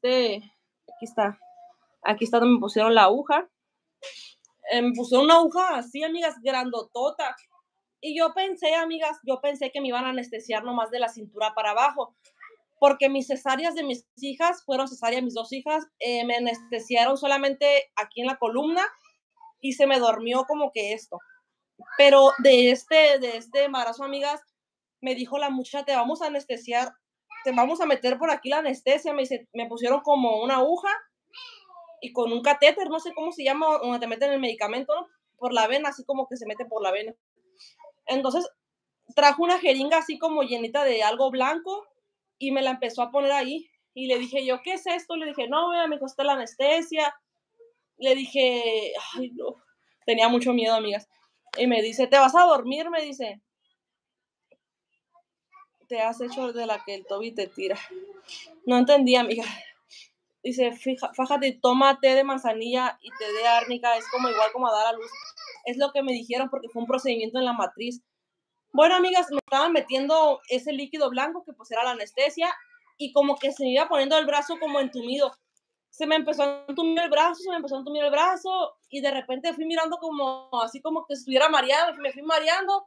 Speaker 1: aquí está donde me pusieron la aguja. Me pusieron una aguja así, amigas, grandotota. Y yo pensé, amigas, que me iban a anestesiar nomás de la cintura para abajo. Porque mis cesáreas de mis hijas fueron cesáreas, mis 2 hijas, me anestesiaron solamente aquí en la columna y se me durmió como que esto. Pero de este embarazo, amigas, me dijo la muchacha, te vamos a anestesiar, te vamos a meter por aquí la anestesia. Me dice, me pusieron como una aguja y con un catéter, no sé cómo se llama, donde te meten el medicamento, ¿no? Por la vena, así como que se mete por la vena. Entonces, trajo una jeringa así como llenita de algo blanco y me la empezó a poner ahí. Y le dije yo, ¿qué es esto? Le dije, no, me costó la anestesia. Le dije, ay, no. Tenía mucho miedo, amigas. Y me dice, ¿te vas a dormir? Me dice, te has hecho de la que el Toby te tira. No entendí, amiga. Dice, fájate, toma té de manzanilla y té de árnica. Es como igual como a dar a luz. Es lo que me dijeron porque fue un procedimiento en la matriz. Bueno, amigas, me estaban metiendo ese líquido blanco que pues era la anestesia y como que se me iba poniendo el brazo como entumido. Se me empezó a entumir el brazo y de repente fui mirando como así como que estuviera mareado. Me fui mareando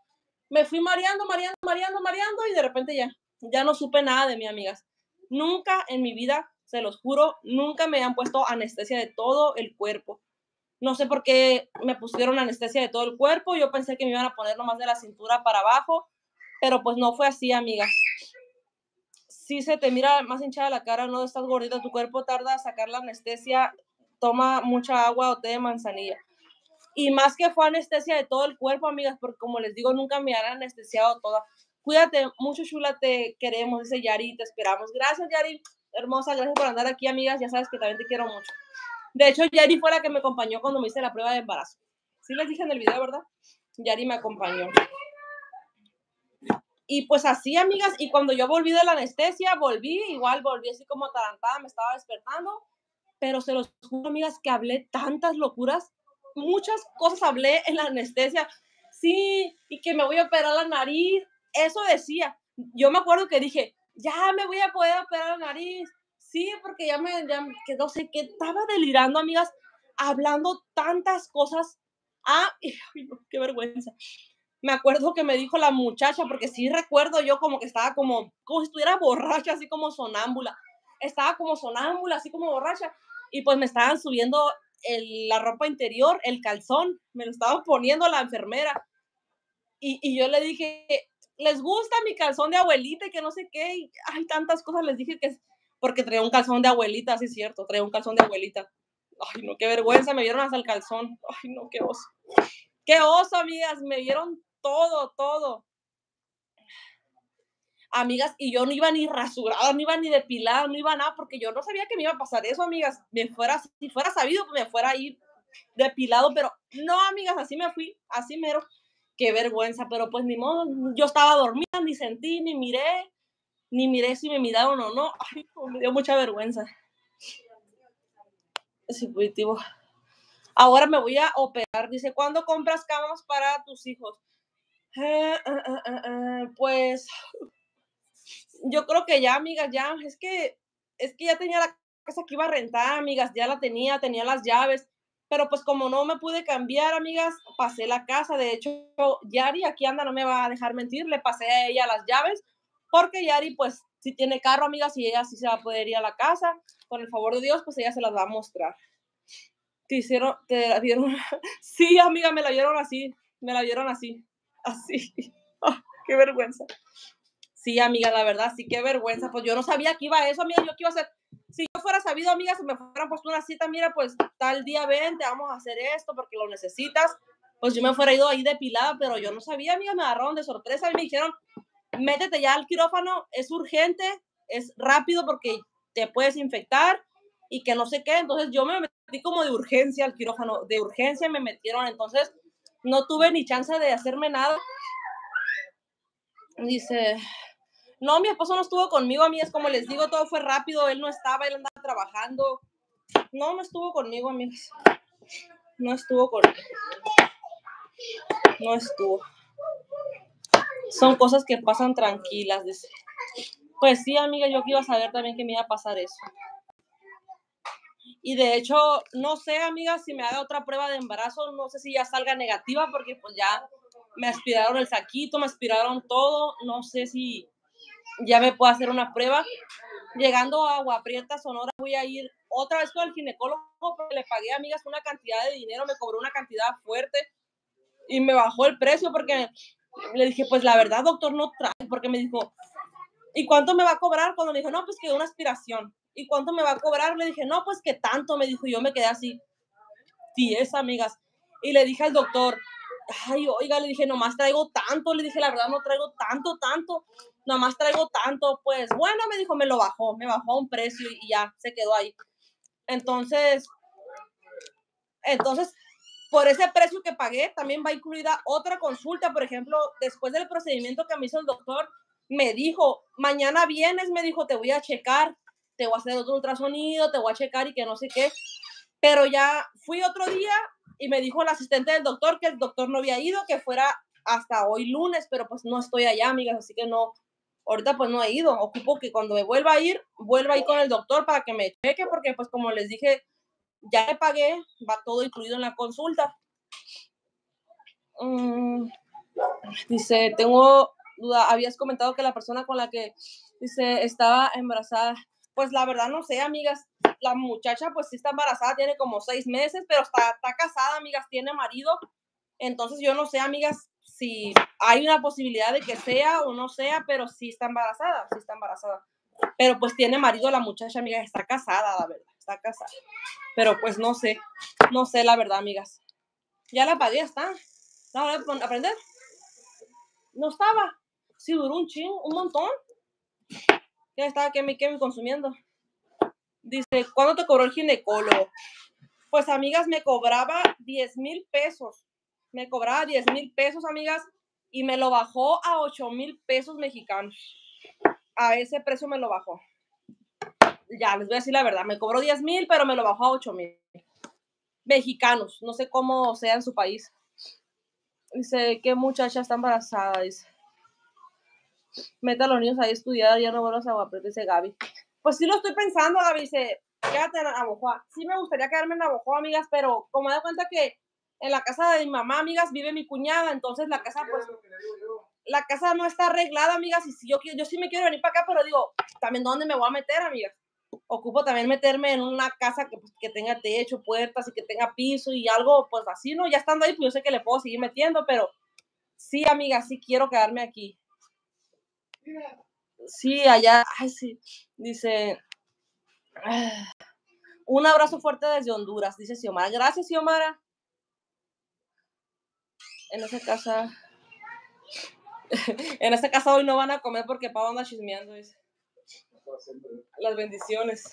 Speaker 1: y de repente ya no supe nada de mí, amigas. Nunca en mi vida, se los juro, nunca me han puesto anestesia de todo el cuerpo. No sé por qué me pusieron anestesia de todo el cuerpo. Yo pensé que me iban a poner nomás de la cintura para abajo, pero pues no fue así, amigas. Si se te mira más hinchada la cara, no estás gordita, tu cuerpo tarda a sacar la anestesia. Toma mucha agua o té de manzanilla. Y más que fue anestesia de todo el cuerpo, amigas, porque como les digo, nunca me han anestesiado toda. Cuídate mucho, chula, te queremos, dice Yari, te esperamos. Gracias, Yari, hermosa, gracias por andar aquí, amigas. Ya sabes que también te quiero mucho. De hecho, Yari fue la que me acompañó cuando me hice la prueba de embarazo. Sí les dije en el video, ¿verdad? Yari me acompañó. Y pues así, amigas, y cuando yo volví de la anestesia, volví así como atarantada, me estaba despertando, pero se los juro, amigas, que hablé tantas locuras, muchas cosas hablé en la anestesia. Sí, y que me voy a operar la nariz, eso decía. Yo me acuerdo que dije, ya me voy a poder operar la nariz. Sí, porque que no sé qué, estaba delirando, amigas, hablando tantas cosas. Ay, no, qué vergüenza. Me acuerdo que me dijo la muchacha, porque sí recuerdo yo como que estaba como si estuviera borracha, así como sonámbula. Estaba como sonámbula, así como borracha. Y pues me estaban subiendo la ropa interior, el calzón, me lo estaba poniendo la enfermera. Y yo le dije, ¿les gusta mi calzón de abuelita? Y que no sé qué. Y hay tantas cosas, les dije que es porque traía un calzón de abuelita, sí es cierto, traía un calzón de abuelita. Ay, no, qué vergüenza, me vieron hasta el calzón. Ay, no, qué oso. Qué oso, amigas, me vieron todo. amigas, y yo no iba ni rasurada, no iba ni depilada, no iba nada, porque yo no sabía que me iba a pasar eso, amigas. Si fuera sabido, pues me fuera a ir depilado, pero no, amigas, así me fui, así mero. Qué vergüenza, pero pues ni modo, yo estaba dormida, ni sentí, ni miré si me miraron o no. Ay, me dio mucha vergüenza. Sí, positivo. Ahora me voy a operar. Dice, ¿cuándo compras camas para tus hijos? Pues yo creo que ya, amigas, ya, es que ya tenía la casa que iba a rentar, amigas, ya la tenía las llaves, pero pues como no me pude cambiar, amigas, pasé la casa. De hecho, Yari aquí anda, no me va a dejar mentir, le pasé a ella las llaves, porque Yari pues si tiene carro, amigas, y ella sí se va a poder ir a la casa, con el favor de Dios, pues ella se las va a mostrar. Te la dieron, sí, amiga, me la dieron así, así, oh, qué vergüenza. Sí, amiga, la verdad, sí, qué vergüenza. Pues yo no sabía que iba a eso, amiga. Yo que iba a hacer. Si yo fuera sabido, amiga, si me fueran puesto una cita, mira, pues tal día vente, vamos a hacer esto porque lo necesitas. Pues yo me fuera ido ahí depilada, pero yo no sabía, amiga, me agarraron de sorpresa y me dijeron, métete ya al quirófano, es urgente, es rápido porque te puedes infectar y que no sé qué. Entonces yo me metí como de urgencia al quirófano, de urgencia me metieron, entonces no tuve ni chance de hacerme nada. Dice, no, mi esposo no estuvo conmigo, amigas, como les digo, todo fue rápido, él no estaba, él andaba trabajando. No estuvo conmigo, amigas. No estuvo. Son cosas que pasan tranquilas, dice. Pues sí, amiga, yo que iba a saber también que me iba a pasar eso. Y de hecho, no sé, amiga, si me haga otra prueba de embarazo, no sé si ya salga negativa, porque pues ya me aspiraron el saquito, me aspiraron todo, no sé si ya me puedo hacer una prueba. Llegando a Agua Prieta, Sonora, voy a ir otra vez con el ginecólogo porque le pagué, amigas, una cantidad de dinero, me cobró una cantidad fuerte y me bajó el precio porque le dije, pues la verdad, doctor, no trae, porque me dijo, ¿y cuánto me va a cobrar? Cuando me dijo, no, pues que una aspiración. ¿Y cuánto me va a cobrar? Le dije, no, pues que tanto, me dijo, yo me quedé así, 10, amigas. Y le dije al doctor, ay, oiga, le dije, nomás traigo tanto, le dije, la verdad, no traigo tanto, nomás traigo tanto, pues, bueno, me dijo, me bajó un precio y ya, se quedó ahí. Entonces, por ese precio que pagué, también va incluida otra consulta, por ejemplo, después del procedimiento que me hizo el doctor, me dijo, mañana vienes, me dijo, te voy a checar, te voy a hacer otro ultrasonido, te voy a checar y que no sé qué, pero ya fui otro día y me dijo el asistente del doctor que el doctor no había ido, que fuera hasta hoy lunes, pero pues no estoy allá, amigas, así que no, ahorita pues no he ido. Ocupo que cuando me vuelva a ir con el doctor para que me cheque, porque pues como les dije, ya le pagué, va todo incluido en la consulta. Dice, tengo duda, habías comentado que la persona con la que, dice, estaba embarazada. Pues la verdad no sé, amigas, la muchacha pues sí está embarazada, tiene como 6 meses, pero está casada, amigas, tiene marido. Entonces yo no sé, amigas, si hay una posibilidad de que sea o no sea, pero sí está embarazada. Pero pues tiene marido la muchacha, amigas, está casada, la verdad, está casada. Pero pues no sé la verdad, amigas. Ya la pagué, está. ¿La voy a aprender? No estaba. Sí, duró un montón. Ya estaba que me consumiendo. Dice, ¿cuándo te cobró el ginecólogo? Pues, amigas, me cobraba 10,000 pesos. Me cobraba 10,000 pesos, amigas, y me lo bajó a 8,000 pesos mexicanos. A ese precio me lo bajó. Ya, les voy a decir la verdad. Me cobró 10,000, pero me lo bajó a 8,000 mexicanos. No sé cómo sea en su país. Dice, ¿qué muchacha está embarazada? Dice, meta a los niños ahí a estudiar, ya no vuelvas a Agua Prieta, dice Gaby. Pues sí lo estoy pensando, Gaby, dice, quédate en Navojoa. Sí me gustaría quedarme en Navojoa, amigas, pero como me doy cuenta que en la casa de mi mamá, amigas, vive mi cuñada, entonces la casa, pues, la casa no está arreglada, amigas, y si yo sí me quiero venir para acá, pero digo, también ¿dónde me voy a meter, amigas? Ocupo también meterme en una casa que tenga techo, puertas y que tenga piso y algo, pues así, ¿no? Ya estando ahí, pues yo sé que le puedo seguir metiendo, pero sí, amigas, sí quiero quedarme aquí. Sí, allá, ay, sí, dice, un abrazo fuerte desde Honduras, dice Xiomara. Gracias, Xiomara. En esa casa, En esta casa hoy no van a comer porque Pau anda chismeando, dice. Las bendiciones.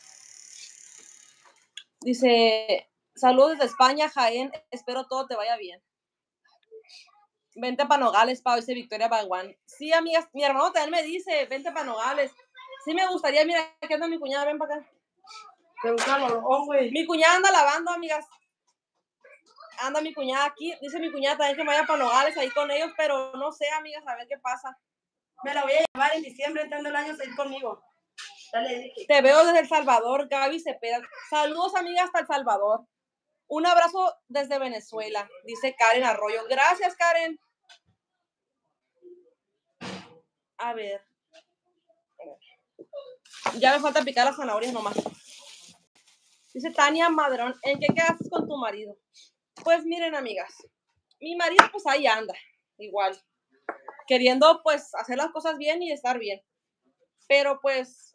Speaker 1: Dice, saludos desde España, Jaén, espero todo te vaya bien. Vente para Nogales, Pau, dice Victoria Baguán. Sí, amigas, mi hermano también me dice, vente para Nogales. Sí me gustaría, mira, aquí anda mi cuñada, ven para acá.
Speaker 3: Te gusta el olor, güey.
Speaker 1: Mi cuñada anda lavando, amigas. Anda mi cuñada aquí, dice mi cuñada también que me vaya para Nogales ahí con ellos, pero no sé, amigas, a ver qué pasa.
Speaker 3: Me la voy a llevar en diciembre, entrando el año, a ir conmigo. Dale, dije.
Speaker 1: Te veo desde El Salvador, Gaby Cepeda. Saludos, amigas, hasta El Salvador. Un abrazo desde Venezuela, dice Karen Arroyo. Gracias, Karen. A ver. Ya me falta picar las zanahorias nomás. Dice Tania Madrón, ¿en qué quedaste con tu marido? Pues miren, amigas, mi marido pues ahí anda, igual, queriendo pues hacer las cosas bien y estar bien. Pero pues,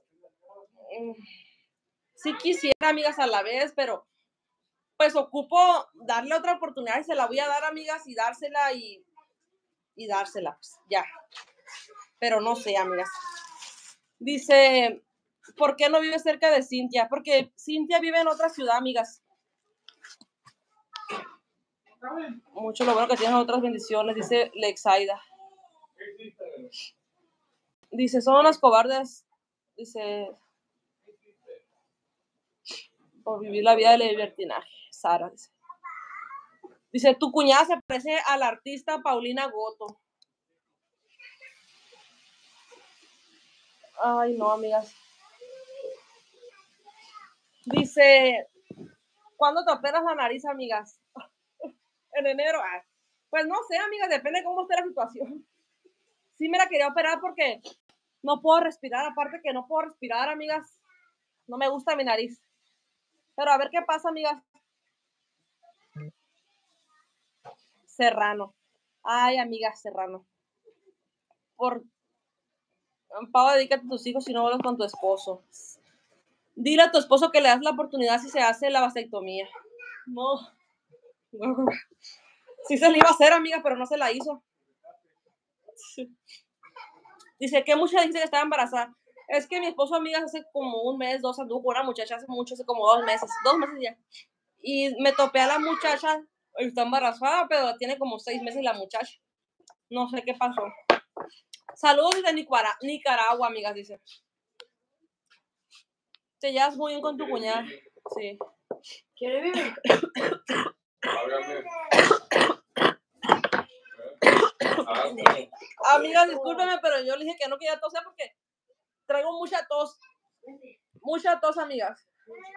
Speaker 1: sí quisiera, amigas, a la vez, pero pues ocupo darle otra oportunidad y se la voy a dar, amigas, y dársela y dársela, pues ya. Pero no sé, amigas. Dice, ¿por qué no vive cerca de Cintia? Porque Cintia vive en otra ciudad, amigas. Mucho lo bueno que tienen otras bendiciones, dice Lexaida. Dice, son unas cobardes, dice, por vivir la vida del libertinaje. Sara dice. Dice, tu cuñada se parece a la artista Paulina Goto. Ay, no, amigas. Dice, ¿cuándo te operas la nariz, amigas? En enero. Ah, pues no sé, amigas, depende de cómo esté la situación. Sí me la quería operar porque no puedo respirar. Aparte que no puedo respirar, amigas. No me gusta mi nariz. Pero a ver qué pasa, amigas. Serrano. Ay, amiga Serrano. Por Pau, dedícate a tus hijos y no vuelvas con tu esposo. Dile a tu esposo que le das la oportunidad si se hace la vasectomía. No. Sí se le iba a hacer, amiga, pero no se la hizo. Dice que mucha dice que estaba embarazada. Es que mi esposo, amigas, hace como un mes, dos, anduvo con una muchacha hace mucho, hace como 2 meses ya. Y me topé a la muchacha, está embarazada, pero tiene como 6 meses la muchacha. No sé qué pasó. Saludos desde Nicaragua, amigas, dice. Te llevas muy bien con tu cuñada. Sí.
Speaker 3: ¿Quiere vivir?
Speaker 1: Amigas, discúlpeme, pero yo le dije que no quería toser porque traigo mucha tos. Mucha tos, amigas.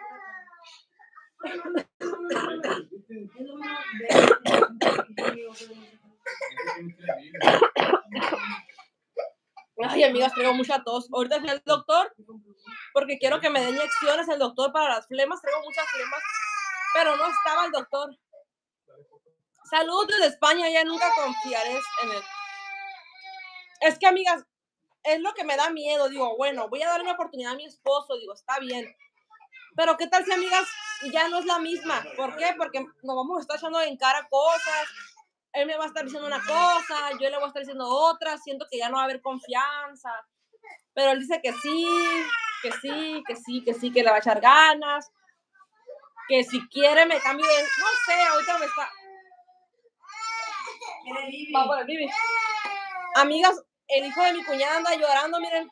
Speaker 1: Ay, amigas, traigo mucha tos. Ahorita fui al doctor porque quiero que me dé inyecciones el doctor para las flemas. Traigo muchas flemas, pero no estaba el doctor. Saludos desde España, ya nunca confiaré en él. Es que, amigas, es lo que me da miedo. Digo, bueno, voy a darle una oportunidad a mi esposo. Digo, está bien. Pero ¿qué tal si, amigas, ya no es la misma? ¿Por qué? Porque nos vamos a estar echando en cara cosas. Él me va a estar diciendo una cosa, yo le voy a estar diciendo otra. Siento que ya no va a haber confianza. Pero él dice que sí, que sí, que sí, que sí, que le va a echar ganas. Que si quiere me cambie de... No sé, ahorita me está... Va por el Bibi. Amigas, el hijo de mi cuñada anda llorando, miren.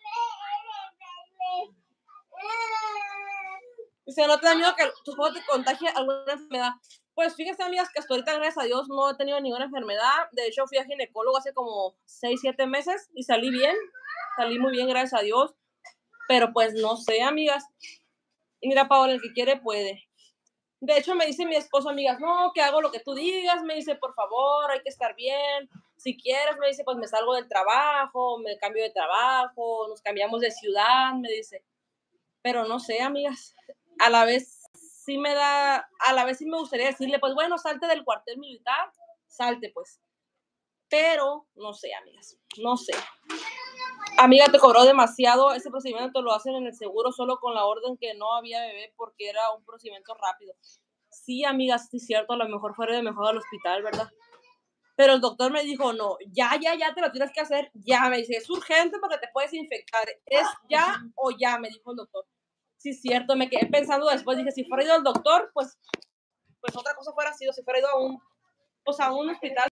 Speaker 1: Dice, ¿no te da miedo que tu esposo te contagie alguna enfermedad? Pues fíjense, amigas, que hasta ahorita, gracias a Dios, no he tenido ninguna enfermedad. De hecho, fui a ginecólogo hace como 6, 7 meses y salí bien. Salí muy bien, gracias a Dios. Pero pues no sé, amigas. Y mira, Paola, el que quiere puede. De hecho, me dice mi esposo, amigas, no, que hago lo que tú digas. Me dice, por favor, hay que estar bien. Si quieres, me dice, pues me salgo del trabajo, me cambio de trabajo, nos cambiamos de ciudad, me dice. Pero no sé, amigas. A la vez sí me gustaría decirle, pues bueno, salte del cuartel militar, salte pues. Pero no sé, amigas, no sé. Amiga, te cobró demasiado, ese procedimiento lo hacen en el seguro solo con la orden que no había bebé porque era un procedimiento rápido. Sí, amigas, sí es cierto, a lo mejor fuera de mejor al hospital, ¿verdad? Pero el doctor me dijo, no, ya te lo tienes que hacer, ya. Me dice, es urgente porque te puedes infectar. ¿Es ya o ya? Me dijo el doctor. Sí, cierto, me quedé pensando después. Dije, si fuera ido al doctor, pues otra cosa fuera sido. Si fuera ido a un hospital.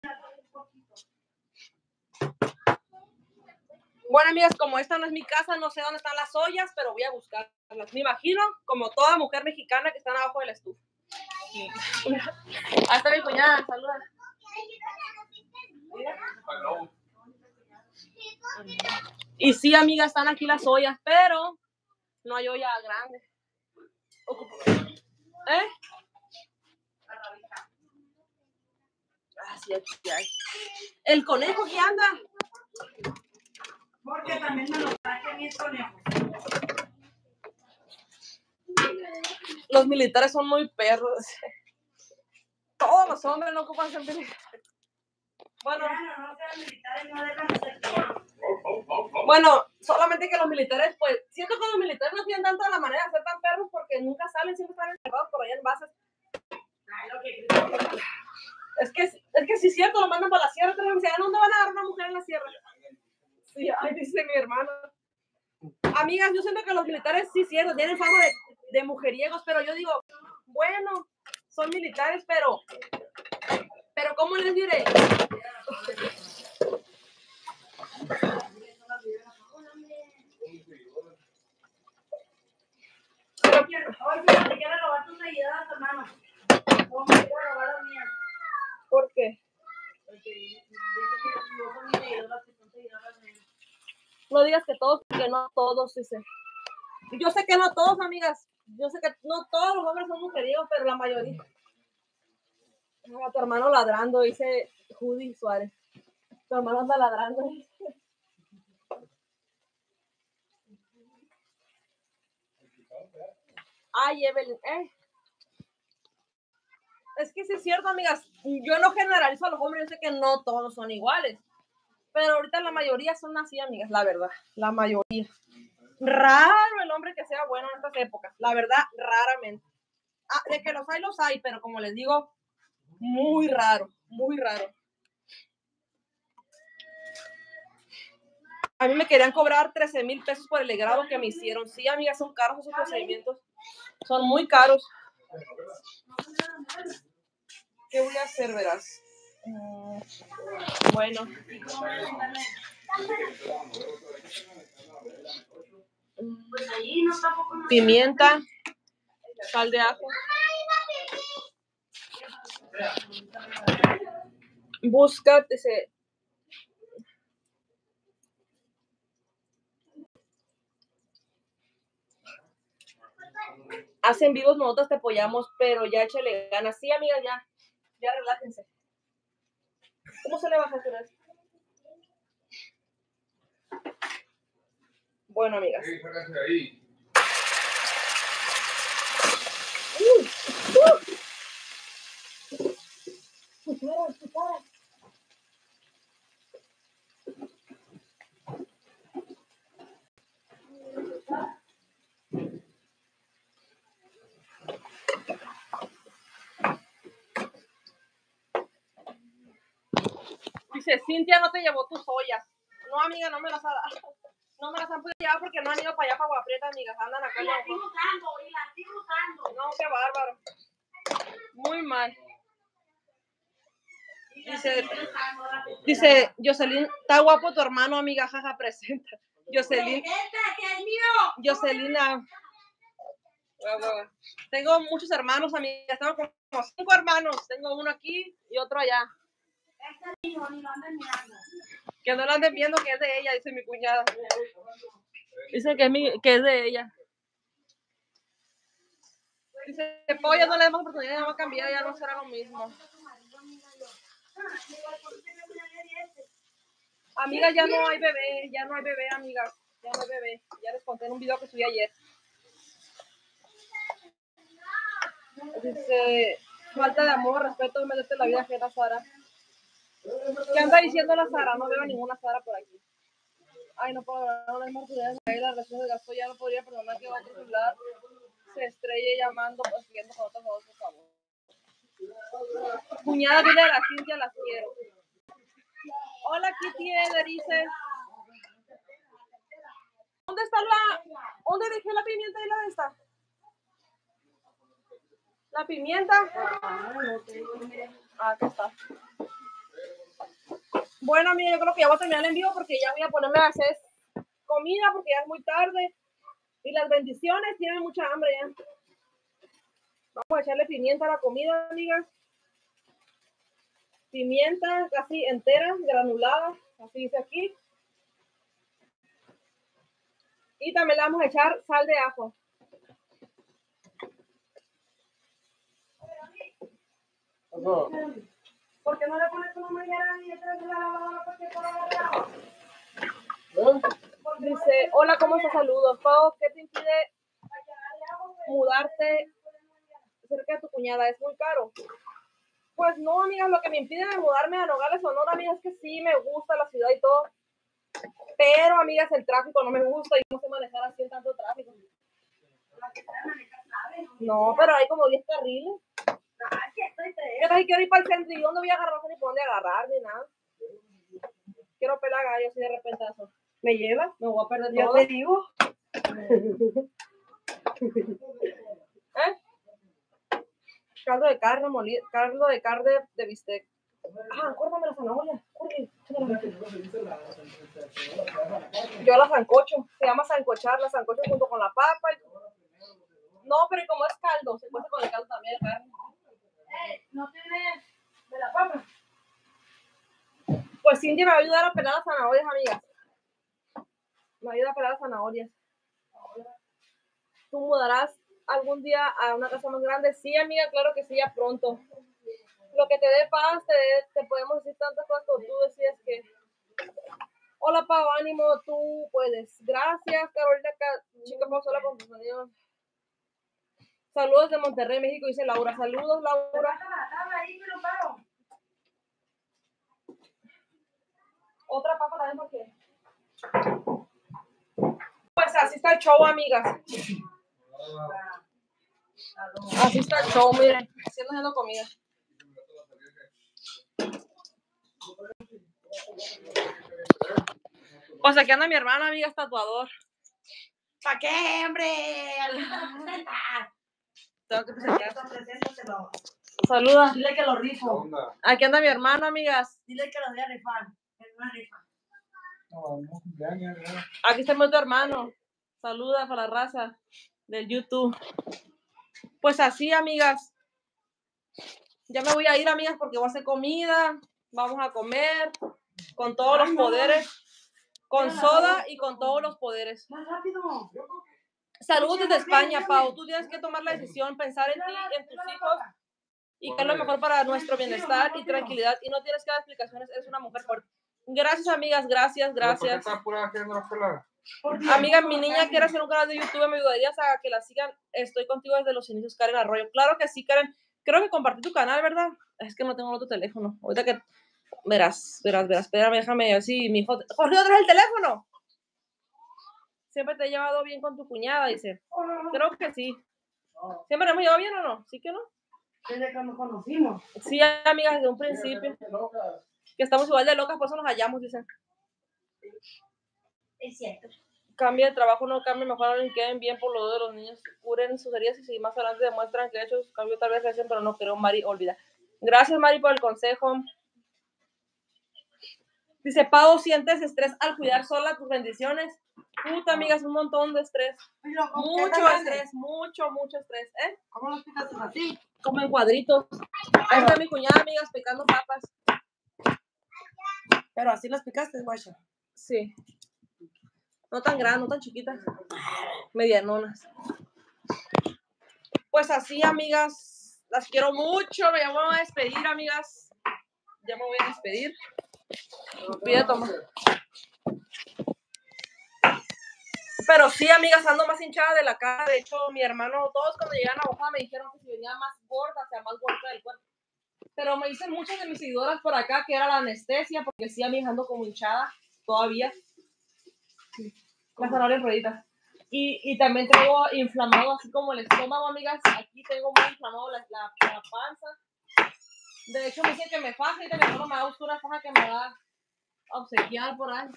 Speaker 1: Bueno, amigas, como esta no es mi casa, no sé dónde están las ollas, pero voy a buscarlas. Me imagino, como toda mujer mexicana, que están abajo de la estufa. Ahí está mi cuñada, saluda. Y sí, amigas, están aquí las ollas, pero no hay olla grande. ¿Eh? Ah, sí, aquí hay. El conejo que anda.
Speaker 3: Porque también me lo traje mis conejos.
Speaker 1: Los militares son muy perros. Todos los hombres no ocupan ser militares. Bueno,
Speaker 3: no sean militares, no dejan de ser perros.
Speaker 1: Bueno, solamente que los militares, pues, siento que los militares no tienen tanto la manera de ser tan perros porque nunca salen, siempre están encerrados por allá en bases. Es que sí es cierto, lo mandan para la sierra, pero me dicen, ¿dónde van a dar una mujer en la sierra? Sí, ay, dice mi hermano. Amigas, yo siento que los militares sí es cierto, tienen fama de mujeriegos, pero yo digo, bueno, son militares, pero ¿cómo les diré?
Speaker 3: Oye, te quiero robar tus seguidoras, hermano. ¿Cómo me quiero robar las mías?
Speaker 1: ¿Por qué?
Speaker 3: Porque dice que no son mis seguidoras, que son seguidoras mías.
Speaker 1: No digas que todos, porque no todos, dice. Yo sé que no todos, amigas. Yo sé que no todos los hombres son mujeriegos, pero la mayoría. A tu hermano ladrando, dice Judy Suárez. Tu hermano anda ladrando. Ay, Evelyn, es que sí es cierto, amigas. Yo no generalizo a los hombres, yo sé que no todos son iguales. Pero ahorita la mayoría son así, amigas, la verdad. La mayoría. Raro el hombre que sea bueno en estas épocas. La verdad, raramente. Ah, de que los hay, pero como les digo, muy raro, muy raro. A mí me querían cobrar 13,000 pesos por el legrado que me hicieron. Sí, amigas, son caros esos procedimientos. Son muy caros. ¿Qué voy a hacer, verás? Bueno. Pimienta, sal de ajo. Búscate ese. Hacen vivos, nosotros te apoyamos, pero ya échale ganas. Sí, amiga, ya relájense. ¿Cómo se le baja a hacer esto? Bueno, amigas. Dice, Cintia no te llevó tus ollas. No, amiga, no me las ha dado. No me las han podido llevar porque no han ido para allá, para Agua Prieta, amigas. Andan acá.
Speaker 3: Y la estoy usando.
Speaker 1: No, qué bárbaro. Muy mal. Dice Jocelyn, está guapo tu hermano, amiga, jaja, presenta. Jocelyn. Jocelina. Tengo muchos hermanos, amigas. Tengo como 5 hermanos. Tengo uno aquí y otro allá. Que no lo anden viendo, que es de ella, dice mi cuñada. Dice que es de ella. Dice, pollo, no le demos oportunidad, ya va a cambiar, ya no será lo mismo. Amiga, ya no hay bebé, amigas. Ya no hay bebé. Ya les conté en un video que subí ayer. Dice, falta de amor, respeto y meterte en la vida ajena, Sara. ¿Qué anda diciendo la Sara? No veo ninguna Sara por aquí. Ay, no puedo hablar, no le demos oportunidad de la relación de gasto, ya no podría perdonar que otro celular se estrelle llamando, pues siguiendo con otros dos, por favor. Cuñada, dile a la Cintia, las quiero. Hola, Kitty Eder, dice. ¿Dónde está ¿Dónde dejé la pimienta y la de esta? ¿La pimienta? Aquí está. Bueno, amiga, yo creo que ya voy a terminar el envío porque ya voy a ponerme a hacer comida porque ya es muy tarde. Y las bendiciones tienen mucha hambre ya. Vamos a echarle pimienta a la comida, amigas. Pimienta casi entera, granulada, así dice aquí. Y también le vamos a echar sal de ajo.
Speaker 3: ¿Por qué no le pones una manguera y detrás de la lavadora porque todo agarrado?
Speaker 1: Dice, hola, ¿cómo estás? Saludos. Pau, ¿qué te impide mudarte cerca de tu cuñada? ¿Es muy caro? Pues no, amigas, lo que me impide mudarme a Nogales, Sonora, amigas, es que sí me gusta la ciudad y todo. Pero, amigas, el tráfico no me gusta y no sé manejar así en tanto tráfico. No, pero hay como 10 carriles. ¿Qué tal si quiero ir para el centro y yo no voy a agarrar, no sé ni por dónde agarrar ni nada? Quiero pelar gallo así de repentazo. ¿Me lleva? Me voy a perder todo.
Speaker 3: Yo te digo.
Speaker 1: Caldo de carne molida, caldo de carne de bistec. Ah, córtame la zanahoria. Yo la sancocho. Se llama sancochar, la sancocho junto con la papa. No, pero como es caldo, se cuece con el caldo también de carne.
Speaker 3: ¿No tienes de la papa?
Speaker 1: Pues Cindy me va a ayudar a pelar las zanahorias, amigas. Me ayuda a pelar las zanahorias. ¿Tú mudarás algún día a una casa más grande? Sí, amiga, claro que sí, ya pronto. Lo que te dé paz, te podemos decir tantas cosas como tú decías que... Hola, Pau, ánimo, tú puedes. Gracias, Carolina, chica Pau, sola con tus sonidos. Saludos de Monterrey, México, dice Laura. Saludos, Laura. Otra papa también porque... Pues así está el show, amigas. Así está el show, miren. Haciendo comida. Pues aquí anda mi hermano, amigas, tatuador.
Speaker 3: ¿Para qué, hombre?
Speaker 1: Tengo que presentar. Saluda.
Speaker 3: Dile que lo rifo.
Speaker 1: Aquí anda mi hermano, amigas.
Speaker 3: Dile que lo voy a rifar. Es una rifa.
Speaker 1: Aquí está mi otro hermano. Saluda para la raza del YouTube. Pues así, amigas. Ya me voy a ir, amigas, porque voy a hacer comida. Vamos a comer con todos los poderes. Con soda y con todos los poderes.
Speaker 3: Más rápido.
Speaker 1: Saludos desde España, Pau. Tú tienes que tomar la decisión, pensar en ti, en tus hijos y que es lo mejor para nuestro bienestar y tranquilidad. Y no tienes que dar explicaciones. Eres una mujer fuerte. Gracias, amigas. Gracias. Amiga, mi niña quiere hacer un canal de YouTube. ¿Me ayudarías a que la sigan? Estoy contigo desde los inicios, Karen Arroyo. Claro que sí, Karen. Creo que compartí tu canal, ¿verdad? Es que no tengo otro teléfono. Ahorita que... Verás. Espérame, déjame ver si mi hijo... Jorge, ¿otra vez el teléfono? Siempre te he llevado bien con tu cuñada, dice. Creo que sí. ¿Siempre hemos llevado bien o no? ¿Sí que no?
Speaker 3: Desde que nos conocimos.
Speaker 1: Sí, amigas, desde un principio. Que estamos igual de locas, por eso nos hallamos, dicen.
Speaker 3: Es cierto.
Speaker 1: Cambia de trabajo, no cambia, mejor no queden bien por lo de los niños. Curen sus heridas y si más adelante demuestran que hechos cambio tal vez crecen, pero no creo, Mari, olvida. Gracias, Mari, por el consejo. Dice, Pau, ¿sientes estrés al cuidar sola tus bendiciones? Puta, amigas, un montón de estrés. Mucho estrés, mucho estrés, ¿eh?
Speaker 3: ¿Cómo lo explicaste así?
Speaker 1: Como en cuadritos. Ahí está mi cuñada, amigas, picando papas.
Speaker 3: Pero así lo explicaste, guacha.
Speaker 1: Sí. No tan grandes, no tan chiquitas. Medianonas. Pues así, amigas. Las quiero mucho. Me voy a despedir, amigas. Ya me voy a despedir. Pide tomar. Pero sí, amigas, ando más hinchada de la cara. De hecho, mi hermano, todos cuando llegan a Oaxaca me dijeron que si venía más gorda, o sea, más gorda del cuerpo. Pero me dicen muchas de mis seguidoras por acá que era la anestesia, porque sí, amigas, ando como hinchada todavía. Las zanahorias rueditas. Y también tengo inflamado, así como el estómago, amigas. Aquí tengo muy inflamado la panza. De hecho, me dicen que me faja y de mi hermano me da una faja que me da obsequiar por ahí.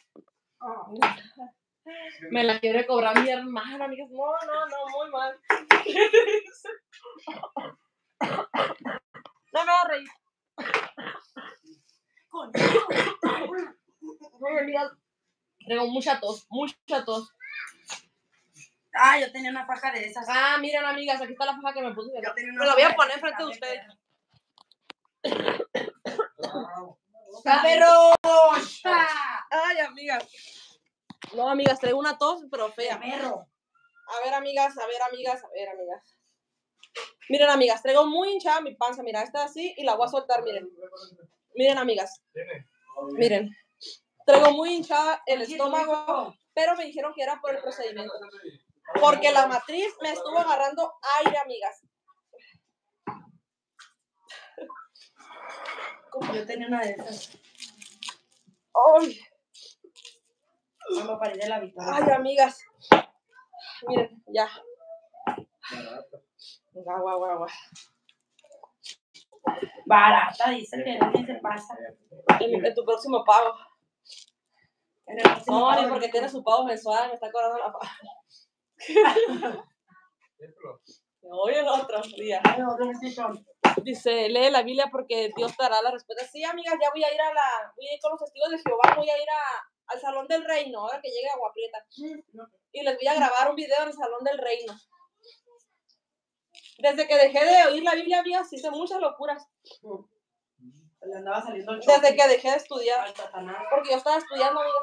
Speaker 1: Me la quiere cobrar mi hermana, amigas. No, muy mal. No me va a reír. No, amigas, tengo mucha tos.
Speaker 3: Ah, yo tenía una faja de esas.
Speaker 1: Ah, miren, amigas, aquí está la faja que me puse.
Speaker 3: Yo tenía una
Speaker 1: Me la voy a
Speaker 3: faja
Speaker 1: poner
Speaker 3: de
Speaker 1: frente de
Speaker 3: esas,
Speaker 1: ustedes.
Speaker 3: ¡Perro!
Speaker 1: Ay, amigas. No, amigas, traigo una tos, pero fea.
Speaker 3: Perro.
Speaker 1: A ver, amigas. Miren, amigas, traigo muy hinchada mi panza. Mira, esta así y la voy a soltar, miren. Miren, amigas. Miren. Traigo muy hinchada el estómago, pero me dijeron que era por el procedimiento. Porque la matriz me estuvo agarrando aire, amigas.
Speaker 3: Yo tenía una de esas.
Speaker 1: Ay,
Speaker 3: Cuando parí de la victoria.
Speaker 1: ay, amigas. Miren, ya. Guau.
Speaker 3: Barata, dice que no se pasa.
Speaker 1: En tu próximo pago.
Speaker 3: En el próximo
Speaker 1: No, ni
Speaker 3: pago,
Speaker 1: porque tiene su pago mensual, me está cobrando la paga. Hoy el otro día. Dice, lee la Biblia porque Dios te dará la respuesta. Sí, amigas, ya voy a ir con los testigos de Jehová, voy a ir al Salón del Reino, ahora que llegue a Agua Prieta. Y les voy a grabar un video en el Salón del Reino. Desde que dejé de oír la Biblia, amigas, hice muchas locuras.
Speaker 3: Le andaba saliendo el
Speaker 1: Desde que dejé de estudiar.
Speaker 3: Satanás.
Speaker 1: Porque yo estaba estudiando, amigas.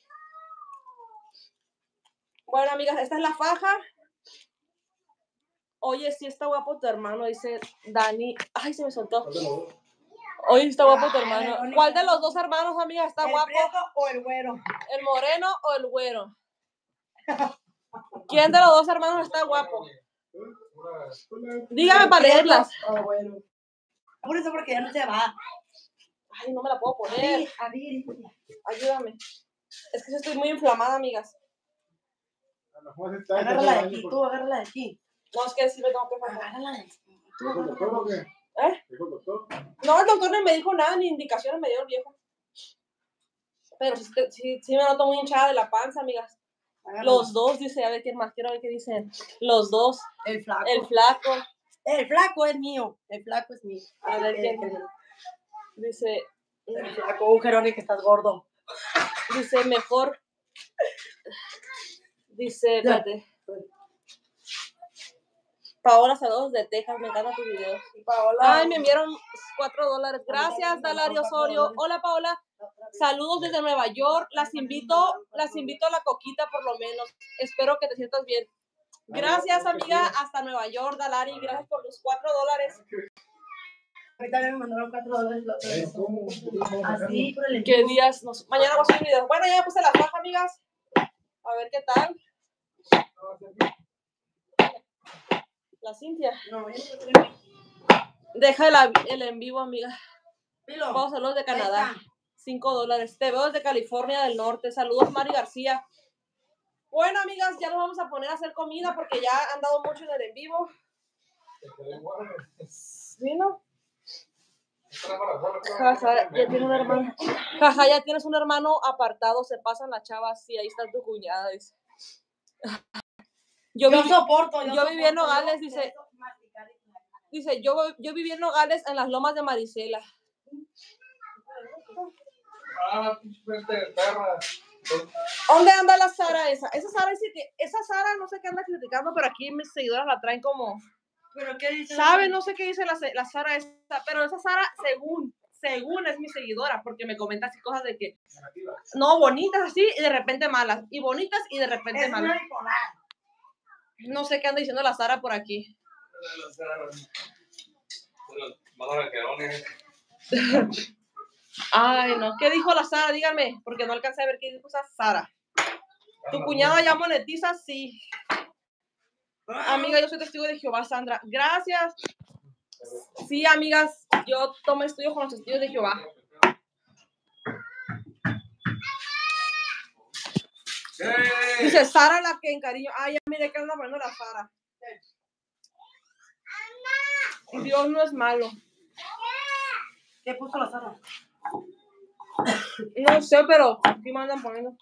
Speaker 1: Bueno, amigas, esta es la faja. Oye, sí está guapo tu hermano, dice Dani. Ay, se me soltó. Oye, está guapo tu hermano. ¿Cuál de los dos hermanos, amiga, está guapo?
Speaker 3: ¿El prieto o el güero?
Speaker 1: ¿El moreno o el güero? ¿Quién de los dos hermanos está guapo? Dígame para leerlas.
Speaker 3: Oh, bueno. Por eso, porque ya no se va.
Speaker 1: Ay, no me la puedo poner.
Speaker 3: A ver.
Speaker 1: Ayúdame. Es que yo estoy muy inflamada, amigas.
Speaker 3: Agárrala de aquí, tú agárrala de aquí.
Speaker 1: No, es que sí me tengo que bajar.
Speaker 3: Agárrala de aquí.
Speaker 2: ¿Dijo el doctor o qué?
Speaker 1: ¿Eh?
Speaker 2: ¿Dijo el doctor?
Speaker 1: No, el doctor no me dijo nada, ni indicaciones me dio el viejo. Pero sí me noto muy hinchada de la panza, amigas.
Speaker 3: Agárrala.
Speaker 1: Los dos, dice, a ver quién más, quiero ver qué dicen. Los dos.
Speaker 3: El flaco.
Speaker 1: El flaco.
Speaker 3: El flaco es mío. El flaco es mío.
Speaker 1: A ver quién. Dice.
Speaker 3: El flaco, Jerónimo, que estás gordo.
Speaker 1: Dice, mejor. Dice, espérate. Paola, saludos de Texas, me encantan tus videos.
Speaker 3: Paola.
Speaker 1: Ay, me enviaron $4. Gracias, Dalario Osorio. Hola, Paola. Saludos desde Nueva York. Las invito a la coquita por lo menos. Espero que te sientas bien. Gracias, amiga. Hasta Nueva York, Dalari. Gracias por los $4.
Speaker 3: Ahorita me mandaron $4 la otra vez. Así, por el
Speaker 1: ¿Qué días? Mañana voy a subir video. Bueno, ya puse la faja, amigas. A ver qué tal. La Cintia.
Speaker 3: No,
Speaker 1: Deja el en vivo, amiga. Vamos a los de Canadá. $5. Te veo desde California del Norte. Saludos, Mari García. Bueno, amigas, ya nos vamos a poner a hacer comida porque ya han dado mucho en el en vivo. ¿Sí, no? Jaja, ya tiene un hermano. Jaja, ya tienes un hermano apartado. Se pasan las chavas. Sí, ahí está tu cuñada. Dice. Yo viví en Nogales, dice. Dice, yo viví en Nogales en las lomas de Marisela.
Speaker 2: Ah, perra.
Speaker 1: ¿Dónde anda la Sara esa? Esa Sara no sé qué anda criticando, pero aquí mis seguidoras la traen como...
Speaker 3: ¿Pero qué dice?
Speaker 1: ¿Sabe? No sé qué dice la Sara esa, pero esa Sara, según es mi seguidora, porque me comenta así cosas de que... No, bonitas así y de repente malas. Y bonitas y de repente malas. No sé qué anda diciendo la Sara por aquí. Ay, no. ¿Qué dijo la Sara? Dígame, porque no alcancé a ver qué dijo esa Sara. ¿Tu cuñada ya monetiza? Sí. Amiga, yo soy testigo de Jehová, Sandra. Gracias. Sí, amigas, yo tomo estudios con los testigos de Jehová. Dice Sara la que encariño. Ay, ya mire que anda poniendo la Sara. Dios no es malo.
Speaker 3: ¿Qué puso la Sara?
Speaker 1: No sé, pero aquí me andan poniendo.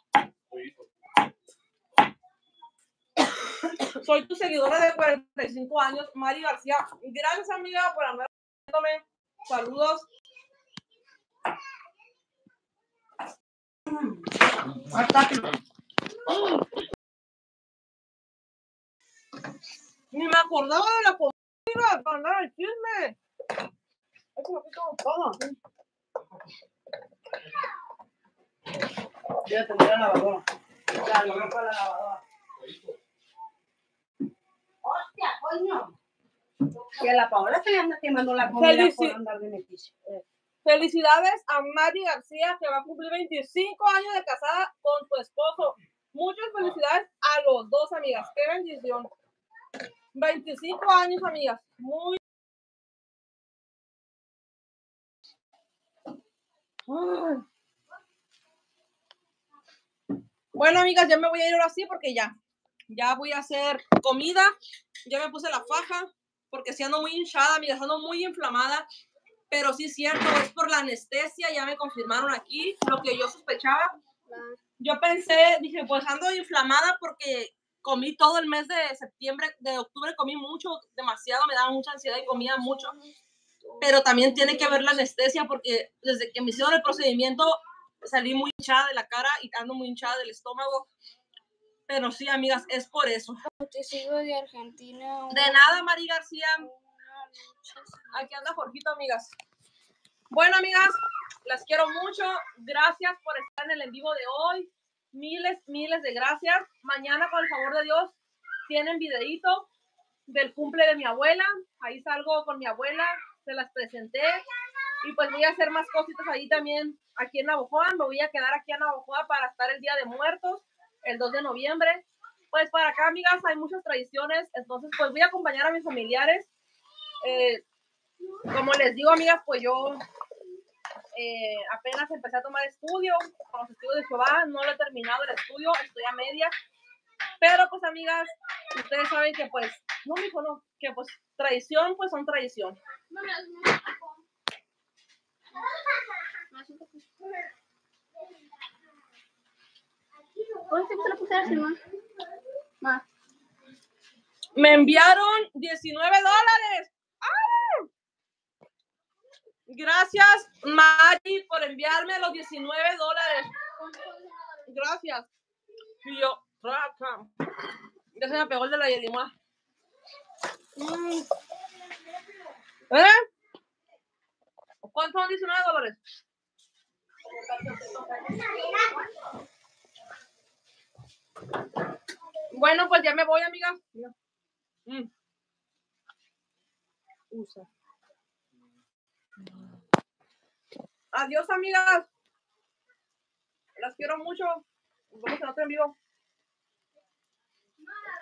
Speaker 1: Soy tu seguidora de 45 años, Mari García. Gracias, amiga, por andar viéndome. Saludos. Ni me acordaba de la comida para andar el chisme.
Speaker 3: ¿Cómo? Yo tendré la lavadora. La ropa la lavadora. ¡Hostia, coño! Que a la Paola se le anda quemando la comida por andar de metiche.
Speaker 1: Felicidades a Mari García, que va a cumplir 25 años de casada con su esposo. Muchas felicidades a los dos, amigas. ¡Qué bendición! 25 años, amigas. Muy... Ay. Bueno, amigas, ya me voy a ir ahora sí porque ya voy a hacer comida. Ya me puse la faja porque sí ando muy hinchada, amigas, ando muy inflamada. Pero sí es cierto, es por la anestesia, ya me confirmaron aquí lo que yo sospechaba. Yo pensé, dije, pues ando inflamada porque comí todo el mes de septiembre, de octubre comí mucho, demasiado, me daba mucha ansiedad y comía mucho. Pero también tiene que ver la anestesia porque desde que me hicieron el procedimiento salí muy hinchada de la cara y ando muy hinchada del estómago. Pero sí, amigas, es por eso.
Speaker 4: Te sigo de Argentina.
Speaker 1: De nada, Mari García. Aquí anda Jorgito, amigas. Bueno, amigas, las quiero mucho. Gracias por estar en el en vivo de hoy. Miles de gracias. Mañana, con el favor de Dios, tienen videíto del cumple de mi abuela. Ahí salgo con mi abuela. Se las presenté. Y pues voy a hacer más cositas ahí también aquí en Navojoa. Me voy a quedar aquí en Navojoa para estar el Día de Muertos, el 2 de noviembre. Pues para acá, amigas, hay muchas tradiciones. Entonces, pues voy a acompañar a mis familiares. Como les digo, amigas, pues yo apenas empecé a tomar estudio con los estudios de Jehová, no lo he terminado el estudio, estoy a medias, pero pues amigas, ustedes saben que pues, no mijo, no, que pues tradición, pues son tradición. Me enviaron $19. ¡Ah! Gracias, Mari, por enviarme los $19. Gracias. Y yo, ya se me pegó el de la Yelimá. ¿Cuántos son $19? Bueno, pues ya me voy, amigas. Usa. Adiós, amigas. Las quiero mucho. Nos vemos en otro en vivo.